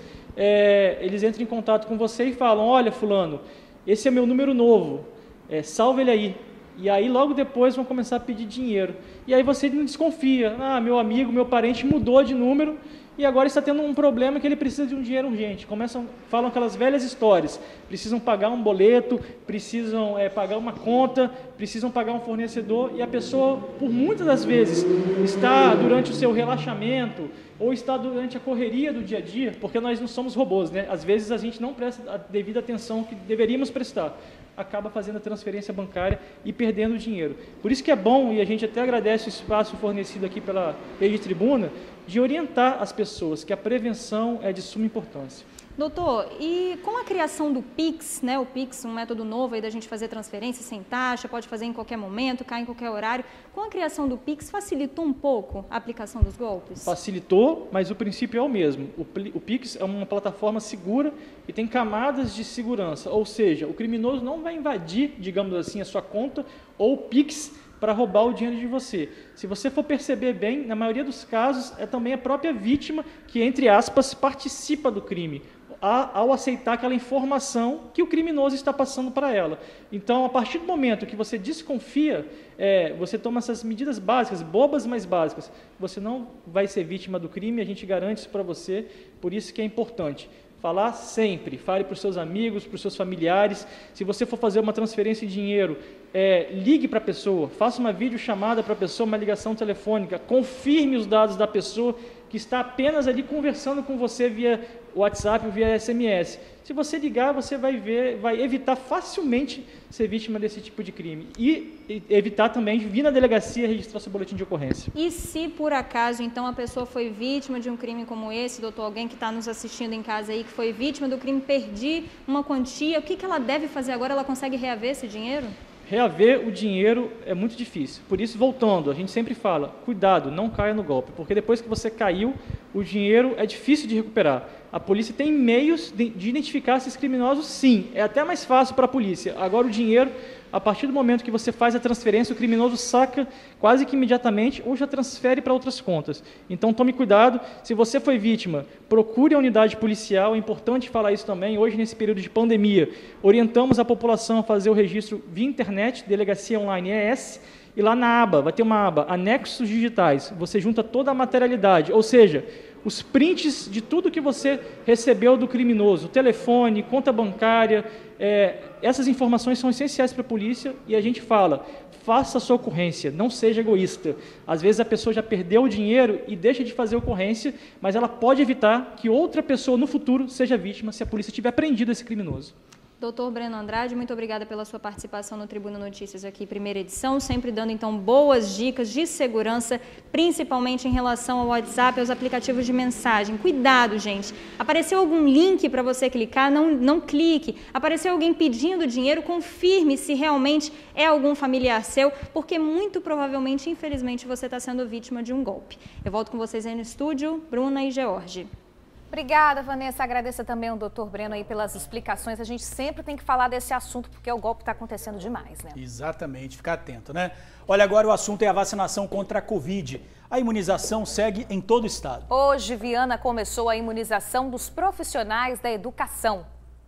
é, eles entram em contato com você e falam: olha, fulano, esse é meu número novo, é, salva ele aí. E aí, logo depois, vão começar a pedir dinheiro. E aí você não desconfia: ah, meu amigo, meu parente mudou de número e agora está tendo um problema que ele precisa de um dinheiro urgente. Começam, falam aquelas velhas histórias: precisam pagar um boleto, precisam é, pagar uma conta, precisam pagar um fornecedor, e a pessoa, por muitas das vezes, está durante o seu relaxamento ou está durante a correria do dia a dia, porque nós não somos robôs, né? Às vezes a gente não presta a devida atenção que deveríamos prestar, acaba fazendo a transferência bancária e perdendo o dinheiro. Por isso que é bom, e a gente até agradece o espaço fornecido aqui pela Rede Tribuna, de orientar as pessoas que a prevenção é de suma importância. Doutor, e com a criação do Pix, né, o Pix, um método novo aí da gente fazer transferência sem taxa, pode fazer em qualquer momento, cai em qualquer horário, com a criação do Pix facilitou um pouco a aplicação dos golpes? Facilitou, mas o princípio é o mesmo. O, o Pix é uma plataforma segura e tem camadas de segurança, ou seja, o criminoso não vai invadir, digamos assim, a sua conta ou o Pix para roubar o dinheiro de você. Se você for perceber bem, na maioria dos casos, é também a própria vítima que, entre aspas, participa do crime, ao aceitar aquela informação que o criminoso está passando para ela. Então, a partir do momento que você desconfia, é, você toma essas medidas básicas, bobas, mas básicas, você não vai ser vítima do crime, a gente garante isso para você, por isso que é importante falar sempre, fale para os seus amigos, para os seus familiares. Se você for fazer uma transferência de dinheiro, é, ligue para a pessoa, faça uma videochamada para a pessoa, uma ligação telefônica, confirme os dados da pessoa que está apenas ali conversando com você via WhatsApp ou via S M S. Se você ligar, você vai ver, vai evitar facilmente ser vítima desse tipo de crime. E evitar também vir na delegacia registrar seu boletim de ocorrência. E se por acaso, então, a pessoa foi vítima de um crime como esse, doutor, alguém que está nos assistindo em casa aí, que foi vítima do crime, perdi uma quantia, o que, que ela deve fazer agora? Ela consegue reaver esse dinheiro? Reaver o dinheiro é muito difícil. Por isso, voltando, a gente sempre fala, cuidado, não caia no golpe, porque depois que você caiu, o dinheiro é difícil de recuperar. A polícia tem meios de, de identificar esses criminosos, sim, é até mais fácil para a polícia. Agora, o dinheiro, a partir do momento que você faz a transferência, o criminoso saca quase que imediatamente ou já transfere para outras contas. Então, tome cuidado. Se você foi vítima, procure a unidade policial. É importante falar isso também. Hoje, nesse período de pandemia, orientamos a população a fazer o registro via internet, Delegacia Online E S, e lá na aba, vai ter uma aba, Anexos Digitais. Você junta toda a materialidade, ou seja, os prints de tudo que você recebeu do criminoso, telefone, conta bancária, é, essas informações são essenciais para a polícia e a gente fala, faça a sua ocorrência, não seja egoísta. Às vezes a pessoa já perdeu o dinheiro e deixa de fazer a ocorrência, mas ela pode evitar que outra pessoa no futuro seja vítima se a polícia tiver prendido esse criminoso. Doutor Breno Andrade, muito obrigada pela sua participação no Tribuna Notícias aqui, primeira edição, sempre dando então boas dicas de segurança, principalmente em relação ao WhatsApp e aos aplicativos de mensagem. Cuidado, gente. Apareceu algum link para você clicar, não, não clique. Apareceu alguém pedindo dinheiro, confirme se realmente é algum familiar seu, porque muito provavelmente, infelizmente, você está sendo vítima de um golpe. Eu volto com vocês aí no estúdio, Bruna e George. Obrigada, Vanessa. Agradeço também ao doutor Breno aí pelas explicações. A gente sempre tem que falar desse assunto porque o golpe está acontecendo demais, né? Exatamente, ficar atento, né? Olha, agora o assunto é a vacinação contra a Covid. A imunização segue em todo o estado. Hoje, Viana começou a imunização dos profissionais da educação.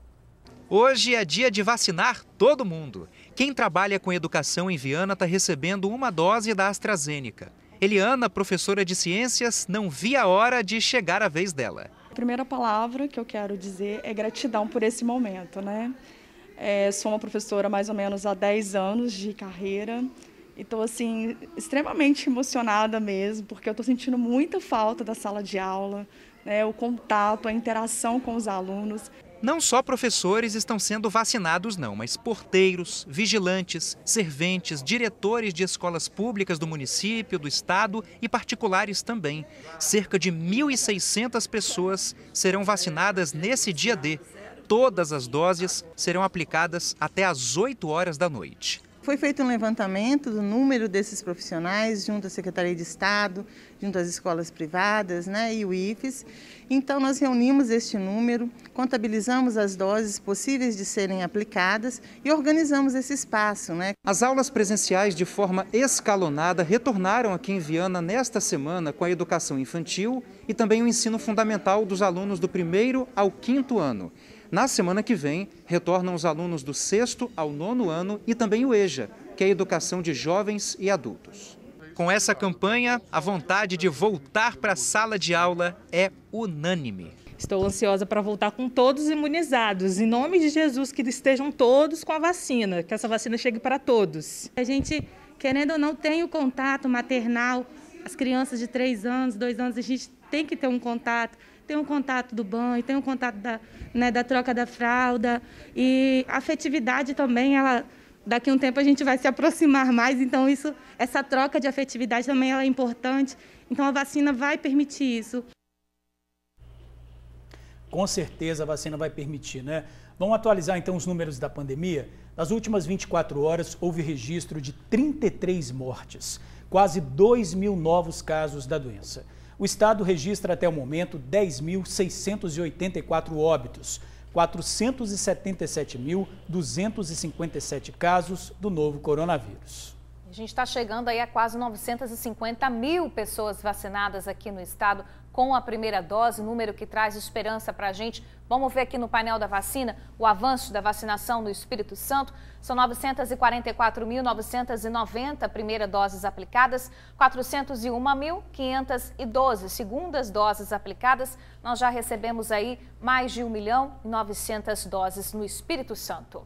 Hoje é dia de vacinar todo mundo. Quem trabalha com educação em Viana está recebendo uma dose da AstraZeneca. Eliana, professora de ciências, não via a hora de chegar a vez dela. A primeira palavra que eu quero dizer é gratidão por esse momento, né? É, sou uma professora mais ou menos há dez anos de carreira e estou assim, extremamente emocionada mesmo, porque eu estou sentindo muita falta da sala de aula, né? O contato, a interação com os alunos. Não só professores estão sendo vacinados não, mas porteiros, vigilantes, serventes, diretores de escolas públicas do município, do estado e particulares também. Cerca de mil e seiscentas pessoas serão vacinadas nesse dia D. Todas as doses serão aplicadas até às oito horas da noite. Foi feito um levantamento do número desses profissionais junto à Secretaria de Estado, junto às escolas privadas, né, e o I F E S. Então nós reunimos este número, contabilizamos as doses possíveis de serem aplicadas e organizamos esse espaço, né? As aulas presenciais de forma escalonada retornaram aqui em Viana nesta semana com a educação infantil e também o ensino fundamental dos alunos do primeiro ao quinto ano. Na semana que vem, retornam os alunos do sexto ao nono ano e também o EJA, que é a educação de jovens e adultos. Com essa campanha, a vontade de voltar para a sala de aula é unânime. Estou ansiosa para voltar com todos imunizados. Em nome de Jesus, que estejam todos com a vacina, que essa vacina chegue para todos. A gente, querendo ou não, tem o contato maternal. As crianças de três anos, dois anos, a gente tem que ter um contato. Tem um contato do banho, tem um contato da, né, da troca da fralda. E a afetividade também, ela, daqui a um tempo a gente vai se aproximar mais. Então, isso, essa troca de afetividade também ela é importante. Então, a vacina vai permitir isso. Com certeza a vacina vai permitir, né? Vamos atualizar então os números da pandemia. Nas últimas vinte e quatro horas, houve registro de trinta e três mortes, quase dois mil novos casos da doença. O estado registra até o momento dez mil seiscentos e oitenta e quatro óbitos, quatrocentos e setenta e sete mil duzentos e cinquenta e sete casos do novo coronavírus. A gente está chegando aí a quase novecentas e cinquenta mil pessoas vacinadas aqui no estado com a primeira dose, número que traz esperança para a gente. Vamos ver aqui no painel da vacina o avanço da vacinação no Espírito Santo. São novecentas e quarenta e quatro mil novecentas e noventa primeiras doses aplicadas, quatrocentas e uma mil quinhentas e doze segundas doses aplicadas. Nós já recebemos aí mais de um milhão e novecentas doses no Espírito Santo.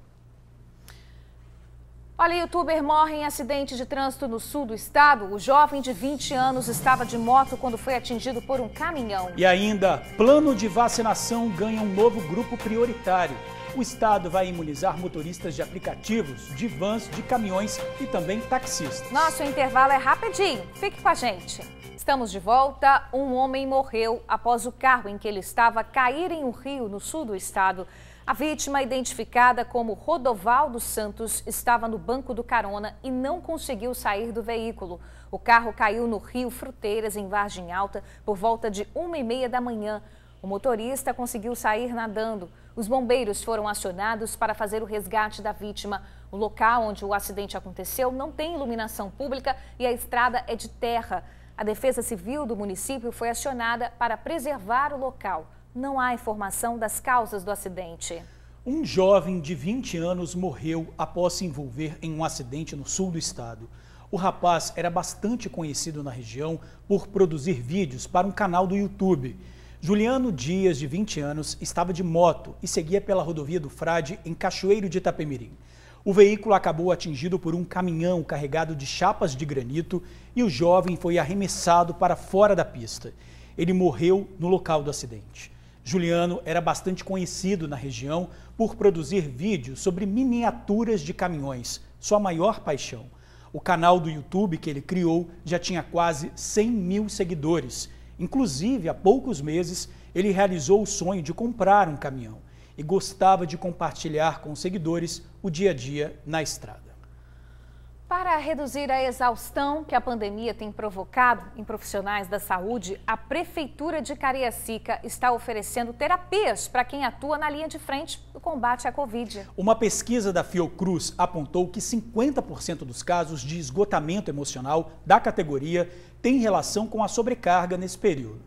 Olha, youtuber morre em acidente de trânsito no sul do estado. O jovem de vinte anos estava de moto quando foi atingido por um caminhão. E ainda, plano de vacinação ganha um novo grupo prioritário. O estado vai imunizar motoristas de aplicativos, de vans, de caminhões e também taxistas. Nosso intervalo é rapidinho. Fique com a gente. Estamos de volta. Um homem morreu após o carro em que ele estava cair em um rio no sul do estado. A vítima, identificada como Rodoval dos Santos, estava no banco do carona e não conseguiu sair do veículo. O carro caiu no rio Fruteiras, em Vargem Alta, por volta de uma e meia da manhã. O motorista conseguiu sair nadando. Os bombeiros foram acionados para fazer o resgate da vítima. O local onde o acidente aconteceu não tem iluminação pública e a estrada é de terra. A Defesa Civil do município foi acionada para preservar o local. Não há informação das causas do acidente. Um jovem de vinte anos morreu após se envolver em um acidente no sul do estado. O rapaz era bastante conhecido na região por produzir vídeos para um canal do YouTube. Juliano Dias, de vinte anos, estava de moto e seguia pela rodovia do Frade, em Cachoeiro de Itapemirim. O veículo acabou atingido por um caminhão carregado de chapas de granito e o jovem foi arremessado para fora da pista. Ele morreu no local do acidente. Juliano era bastante conhecido na região por produzir vídeos sobre miniaturas de caminhões, sua maior paixão. O canal do YouTube que ele criou já tinha quase cem mil seguidores. Inclusive, há poucos meses, ele realizou o sonho de comprar um caminhão e gostava de compartilhar com os seguidores o dia a dia na estrada. Para reduzir a exaustão que a pandemia tem provocado em profissionais da saúde, a Prefeitura de Cariacica está oferecendo terapias para quem atua na linha de frente do combate à Covid. Uma pesquisa da Fiocruz apontou que cinquenta por cento dos casos de esgotamento emocional da categoria tem relação com a sobrecarga nesse período.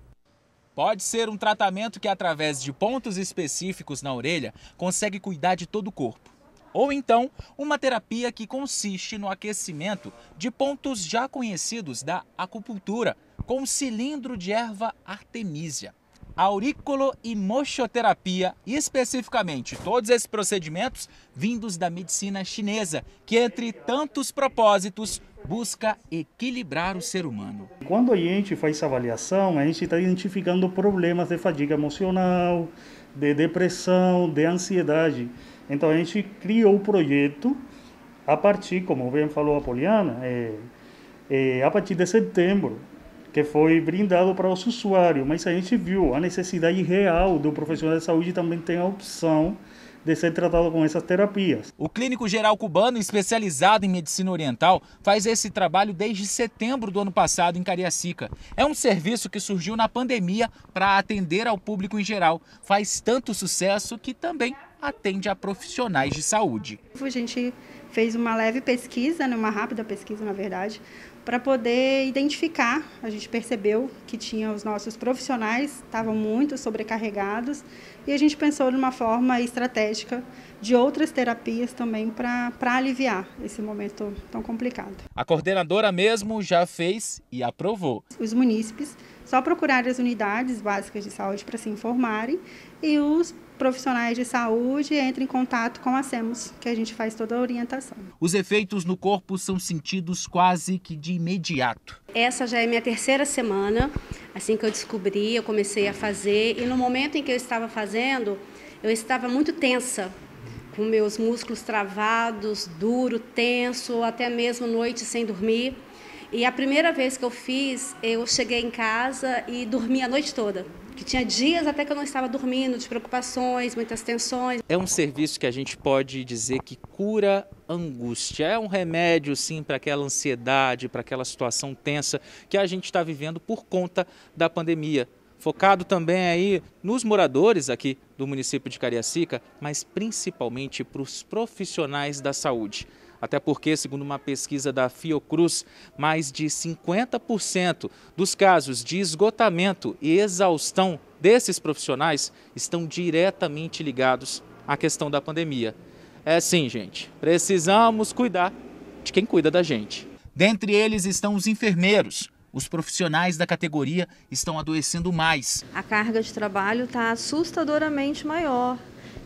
Pode ser um tratamento que, através de pontos específicos na orelha, consegue cuidar de todo o corpo. Ou então, uma terapia que consiste no aquecimento de pontos já conhecidos da acupuntura, com o cilindro de erva artemisia. Auriculo e mochoterapia, e especificamente todos esses procedimentos vindos da medicina chinesa, que entre tantos propósitos busca equilibrar o ser humano. Quando a gente faz essa avaliação, a gente está identificando problemas de fadiga emocional, de depressão, de ansiedade. Então a gente criou o projeto a partir, como bem falou a Poliana, é, é, a partir de setembro, que foi brindado para os usuários, mas a gente viu a necessidade real do profissional de saúde também tem a opção de ser tratado com essas terapias. O clínico geral cubano, especializado em medicina oriental, faz esse trabalho desde setembro do ano passado em Cariacica. É um serviço que surgiu na pandemia para atender ao público em geral. Faz tanto sucesso que também atende a profissionais de saúde. A gente fez uma leve pesquisa, uma rápida pesquisa, na verdade, para poder identificar. A gente percebeu que tinha os nossos profissionais estavam muito sobrecarregados e a gente pensou numa forma estratégica de outras terapias também para para aliviar esse momento tão complicado. A coordenadora mesmo já fez e aprovou. Os munícipes só procurarem as unidades básicas de saúde para se informarem e os profissionais de saúde entram em contato com a SEMOS, que a gente faz toda a orientação. Os efeitos no corpo são sentidos quase que de imediato. Essa já é minha terceira semana, assim que eu descobri, eu comecei a fazer e no momento em que eu estava fazendo, eu estava muito tensa, com meus músculos travados, duro, tenso, até mesmo noite sem dormir. E a primeira vez que eu fiz, eu cheguei em casa e dormi a noite toda. Que tinha dias até que eu não estava dormindo, de preocupações, muitas tensões. É um serviço que a gente pode dizer que cura angústia. É um remédio, sim, para aquela ansiedade, para aquela situação tensa que a gente está vivendo por conta da pandemia. Focado também aí nos moradores aqui do município de Cariacica, mas principalmente para os profissionais da saúde. Até porque, segundo uma pesquisa da Fiocruz, mais de cinquenta por cento dos casos de esgotamento e exaustão desses profissionais estão diretamente ligados à questão da pandemia. É sim, gente, precisamos cuidar de quem cuida da gente. Dentre eles estão os enfermeiros. Os profissionais da categoria estão adoecendo mais. A carga de trabalho está assustadoramente maior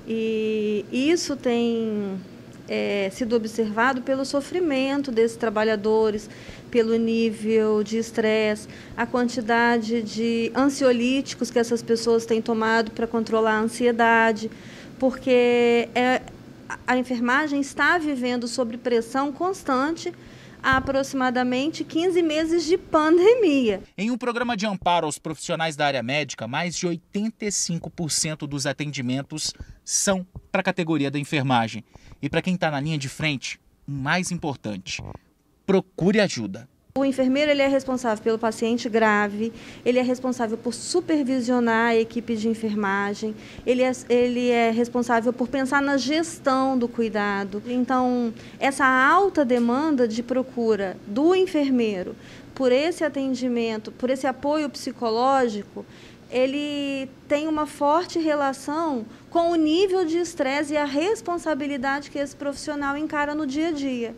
e isso tem É, sido observado pelo sofrimento desses trabalhadores, pelo nível de estresse, a quantidade de ansiolíticos que essas pessoas têm tomado para controlar a ansiedade, porque é, a enfermagem está vivendo sob pressão constante há aproximadamente quinze meses de pandemia. Em um programa de amparo aos profissionais da área médica, mais de oitenta e cinco por cento dos atendimentos são para a categoria da enfermagem. E para quem está na linha de frente, o mais importante, procure ajuda. O enfermeiro ele é responsável pelo paciente grave, ele é responsável por supervisionar a equipe de enfermagem, ele é, ele é responsável por pensar na gestão do cuidado. Então, essa alta demanda de procura do enfermeiro por esse atendimento, por esse apoio psicológico, ele tem uma forte relação com o nível de estresse e a responsabilidade que esse profissional encara no dia a dia.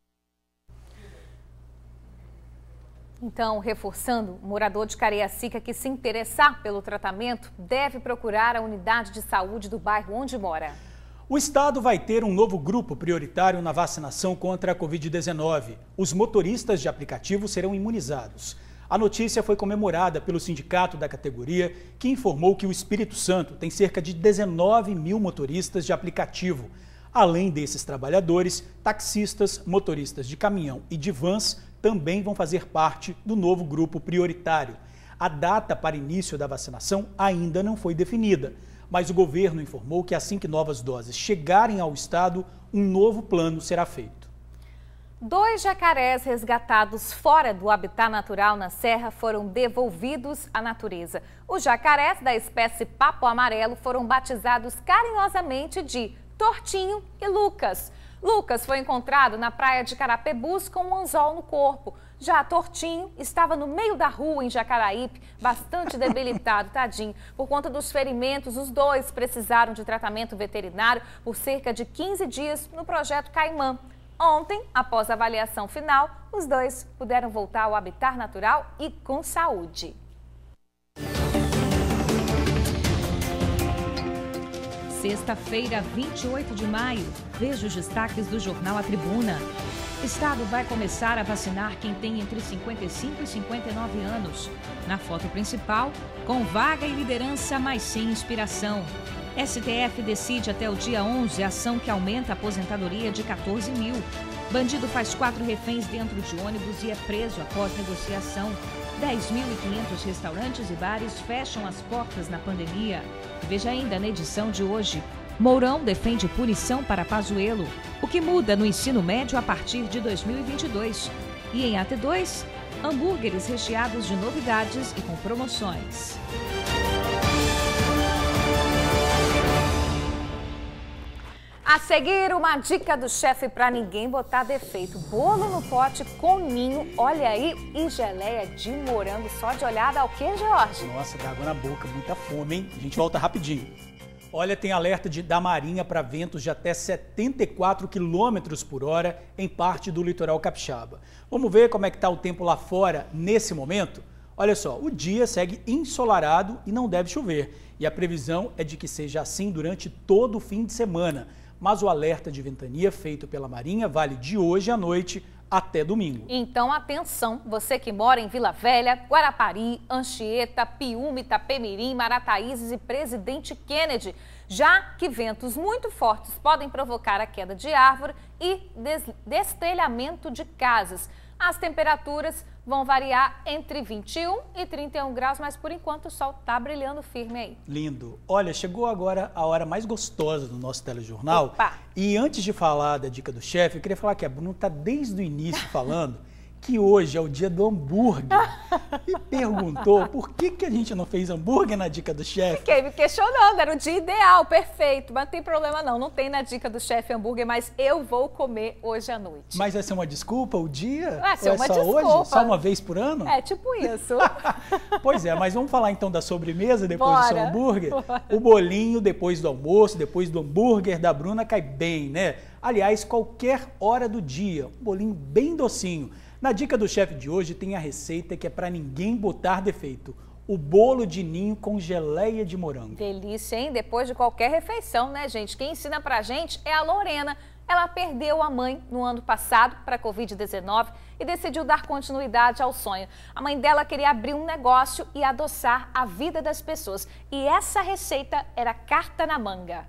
Então, reforçando, o morador de Cariacica que se interessar pelo tratamento deve procurar a unidade de saúde do bairro onde mora. O estado vai ter um novo grupo prioritário na vacinação contra a Covid dezenove. Os motoristas de aplicativo serão imunizados. A notícia foi comemorada pelo sindicato da categoria, que informou que o Espírito Santo tem cerca de dezenove mil motoristas de aplicativo. Além desses trabalhadores, taxistas, motoristas de caminhão e de vans também vão fazer parte do novo grupo prioritário. A data para início da vacinação ainda não foi definida, mas o governo informou que assim que novas doses chegarem ao estado, um novo plano será feito. Dois jacarés resgatados fora do habitat natural na Serra foram devolvidos à natureza. Os jacarés da espécie papo amarelo foram batizados carinhosamente de Tortinho e Lucas. Lucas foi encontrado na praia de Carapebus com um anzol no corpo. Já Tortinho estava no meio da rua em Jacaraípe, bastante debilitado, tadinho. Por conta dos ferimentos, os dois precisaram de tratamento veterinário por cerca de quinze dias no projeto Caimã. Ontem, após a avaliação final, os dois puderam voltar ao habitat natural e com saúde. Sexta-feira, vinte e oito de maio, veja os destaques do jornal A Tribuna. O Estado vai começar a vacinar quem tem entre cinquenta e cinco e cinquenta e nove anos. Na foto principal, com vaga e liderança, mas sem inspiração. S T F decide até o dia onze a ação que aumenta a aposentadoria de quatorze mil. Bandido faz quatro reféns dentro de ônibus e é preso após negociação. dez mil e quinhentos restaurantes e bares fecham as portas na pandemia. Veja ainda na edição de hoje. Mourão defende punição para Pazuello. O que muda no ensino médio a partir de dois mil e vinte e dois. E em A T dois, hambúrgueres recheados de novidades e com promoções. A seguir, uma dica do chefe para ninguém botar defeito. Bolo no pote com ninho, olha aí, e geleia de morango. Só de olhada ao que, Jorge? Nossa, dá água na boca, muita fome, hein? A gente volta rapidinho. Olha, tem alerta de, da Marinha para ventos de até setenta e quatro quilômetros por hora em parte do litoral capixaba. Vamos ver como é que está o tempo lá fora nesse momento? Olha só, o dia segue ensolarado e não deve chover. E a previsão é de que seja assim durante todo o fim de semana. Mas o alerta de ventania feito pela Marinha vale de hoje à noite até domingo. Então, atenção, você que mora em Vila Velha, Guarapari, Anchieta, Piúma, Itapemirim, Marataízes e Presidente Kennedy, já que ventos muito fortes podem provocar a queda de árvore e des destelhamento de casas. As temperaturas vão variar entre vinte e um e trinta e um graus, mas por enquanto o sol está brilhando firme aí. Lindo. Olha, chegou agora a hora mais gostosa do nosso telejornal. Opa. E antes de falar da dica do chefe, eu queria falar que a Bruna está desde o início falando que hoje é o dia do hambúrguer. E perguntou por que, que a gente não fez hambúrguer na dica do chefe. Fiquei me questionando, era o dia ideal, perfeito, mas não tem problema não, não tem na dica do chefe hambúrguer, mas eu vou comer hoje à noite. Mas vai ser uma desculpa o dia? Vai ser Ou é uma só desculpa. Hoje? Só uma vez por ano? É, tipo isso. Pois é, mas vamos falar então da sobremesa depois Bora. do seu hambúrguer? Bora. O bolinho depois do almoço, depois do hambúrguer da Bruna cai bem, né? Aliás, qualquer hora do dia, um bolinho bem docinho. Na dica do chefe de hoje tem a receita que é para ninguém botar defeito. O bolo de ninho com geleia de morango. Delícia, hein? Depois de qualquer refeição, né, gente? Quem ensina pra gente é a Lorena. Ela perdeu a mãe no ano passado para a covid dezenove e decidiu dar continuidade ao sonho. A mãe dela queria abrir um negócio e adoçar a vida das pessoas. E essa receita era carta na manga.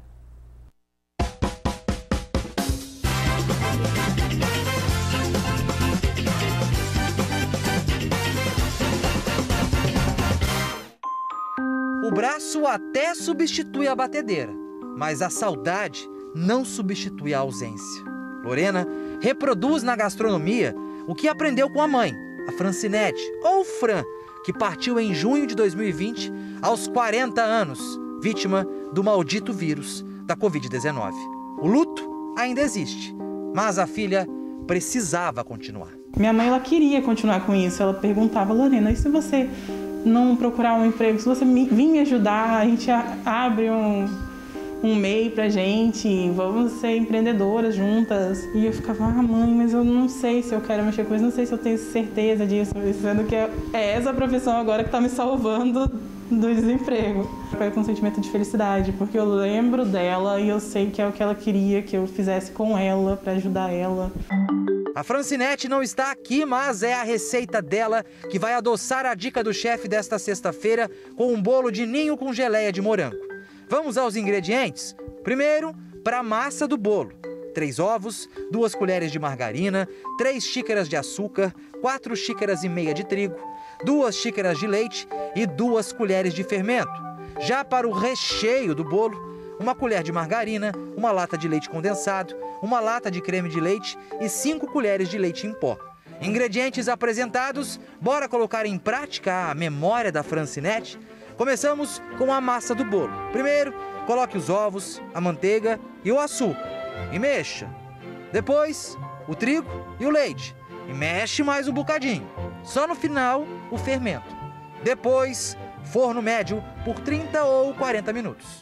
O braço até substitui a batedeira, mas a saudade não substitui a ausência. Lorena reproduz na gastronomia o que aprendeu com a mãe, a Francinete, ou Fran, que partiu em junho de dois mil e vinte, aos quarenta anos, vítima do maldito vírus da covid dezenove. O luto ainda existe, mas a filha precisava continuar. Minha mãe ela queria continuar com isso, ela perguntava, Lorena, e se você não procurar um emprego, se você vir me ajudar, a gente abre um, um M E I pra gente, vamos ser empreendedoras juntas. E eu ficava, ah mãe, mas eu não sei se eu quero mexer com isso, não sei se eu tenho certeza disso, sendo que é essa profissão agora que tá me salvando do desemprego. Foi com um sentimento de felicidade, porque eu lembro dela e eu sei que é o que ela queria que eu fizesse com ela, pra ajudar ela. A Francinete não está aqui, mas é a receita dela que vai adoçar a dica do chefe desta sexta-feira com um bolo de ninho com geleia de morango. Vamos aos ingredientes? Primeiro, para a massa do bolo. Três ovos, duas colheres de margarina, três xícaras de açúcar, quatro xícaras e meia de trigo, duas xícaras de leite e duas colheres de fermento. Já para o recheio do bolo, uma colher de margarina, uma lata de leite condensado, uma lata de creme de leite e cinco colheres de leite em pó. Ingredientes apresentados, bora colocar em prática a memória da Francinete? Começamos com a massa do bolo. Primeiro, coloque os ovos, a manteiga e o açúcar e mexa. Depois, o trigo e o leite e mexe mais um bocadinho. Só no final, o fermento. Depois, forno médio por trinta ou quarenta minutos.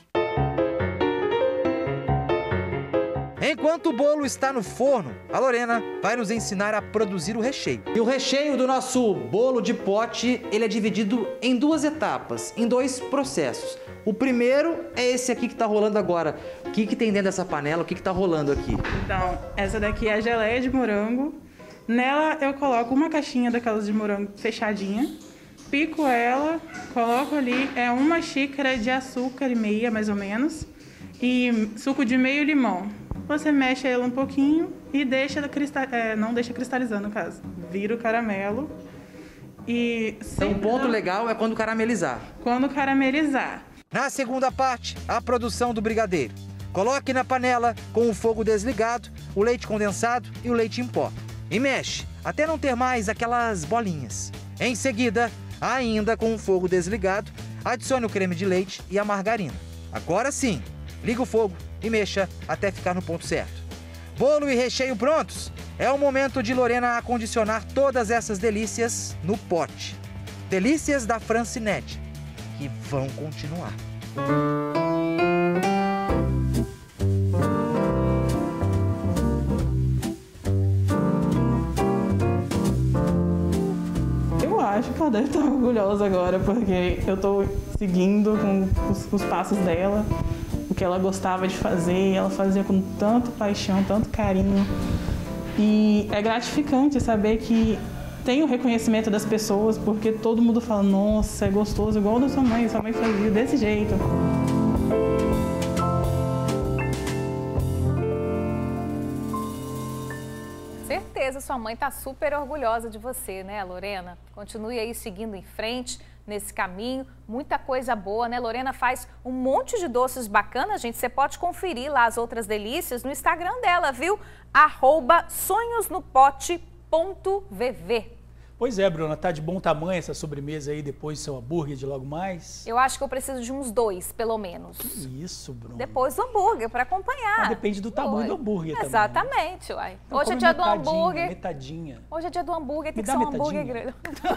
Enquanto o bolo está no forno, a Lorena vai nos ensinar a produzir o recheio. E o recheio do nosso bolo de pote, ele é dividido em duas etapas, em dois processos. O primeiro é esse aqui que está rolando agora. O que, que tem dentro dessa panela? O que está rolando aqui? Então, essa daqui é a geleia de morango. Nela eu coloco uma caixinha daquelas de morango fechadinha, pico ela, coloco ali, é uma xícara de açúcar e meia, mais ou menos, e suco de meio limão. Você mexe ela um pouquinho e deixa cristal... é, não deixa cristalizar, no caso. Vira o caramelo e... Então o ponto legal é quando caramelizar. Quando caramelizar. Na segunda parte, a produção do brigadeiro. Coloque na panela, com o fogo desligado, o leite condensado e o leite em pó. E mexe, até não ter mais aquelas bolinhas. Em seguida, ainda com o fogo desligado, adicione o creme de leite e a margarina. Agora sim, liga o fogo e mexa até ficar no ponto certo. Bolo e recheio prontos? É o momento de Lorena acondicionar todas essas delícias no pote. Delícias da Francinete, que vão continuar. Eu acho que ela deve estar orgulhosa agora, porque eu estou seguindo com os, os passos dela, o que ela gostava de fazer, ela fazia com tanto paixão, tanto carinho. E é gratificante saber que tem o reconhecimento das pessoas, porque todo mundo fala, nossa, é gostoso, igual da sua mãe, sua mãe fazia desse jeito. Certeza, sua mãe está super orgulhosa de você, né, Lorena? Continue aí seguindo em frente nesse caminho, muita coisa boa, né? Lorena faz um monte de doces bacanas, gente. Você pode conferir lá as outras delícias no Instagram dela, viu? arroba sonhosnopote ponto v v. Pois é, Bruna, tá de bom tamanho essa sobremesa aí depois do seu hambúrguer de logo mais? Eu acho que eu preciso de uns dois, pelo menos. Que isso, Bruna? Depois do hambúrguer, para acompanhar. Mas depende do tamanho Oi. do hambúrguer também. Exatamente, uai. Então, hoje é dia do hambúrguer. Metadinha. Hoje é dia do hambúrguer, tem Me que ser um metadinha. hambúrguer grande.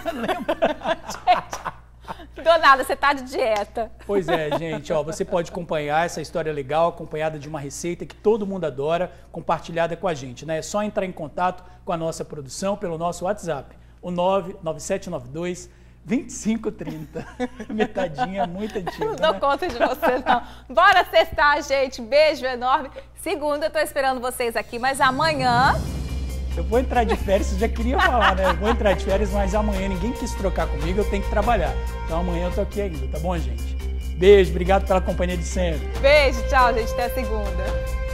Gente, do nada, você tá de dieta. Pois é, gente, ó, você pode acompanhar essa história legal, acompanhada de uma receita que todo mundo adora, compartilhada com a gente, né? É só entrar em contato com a nossa produção pelo nosso WhatsApp. O nove nove sete nove dois, dois cinco três zero. Metadinha muito antiga. Não dou né? conta de você, não. Bora testar, gente. Beijo enorme. Segunda, eu tô esperando vocês aqui, mas amanhã... Eu vou entrar de férias, você já queria falar, né? Eu vou entrar de férias, mas amanhã ninguém quis trocar comigo, eu tenho que trabalhar. Então amanhã eu tô aqui ainda, tá bom, gente? Beijo, obrigado pela companhia de sempre. Beijo, tchau, gente. Até segunda.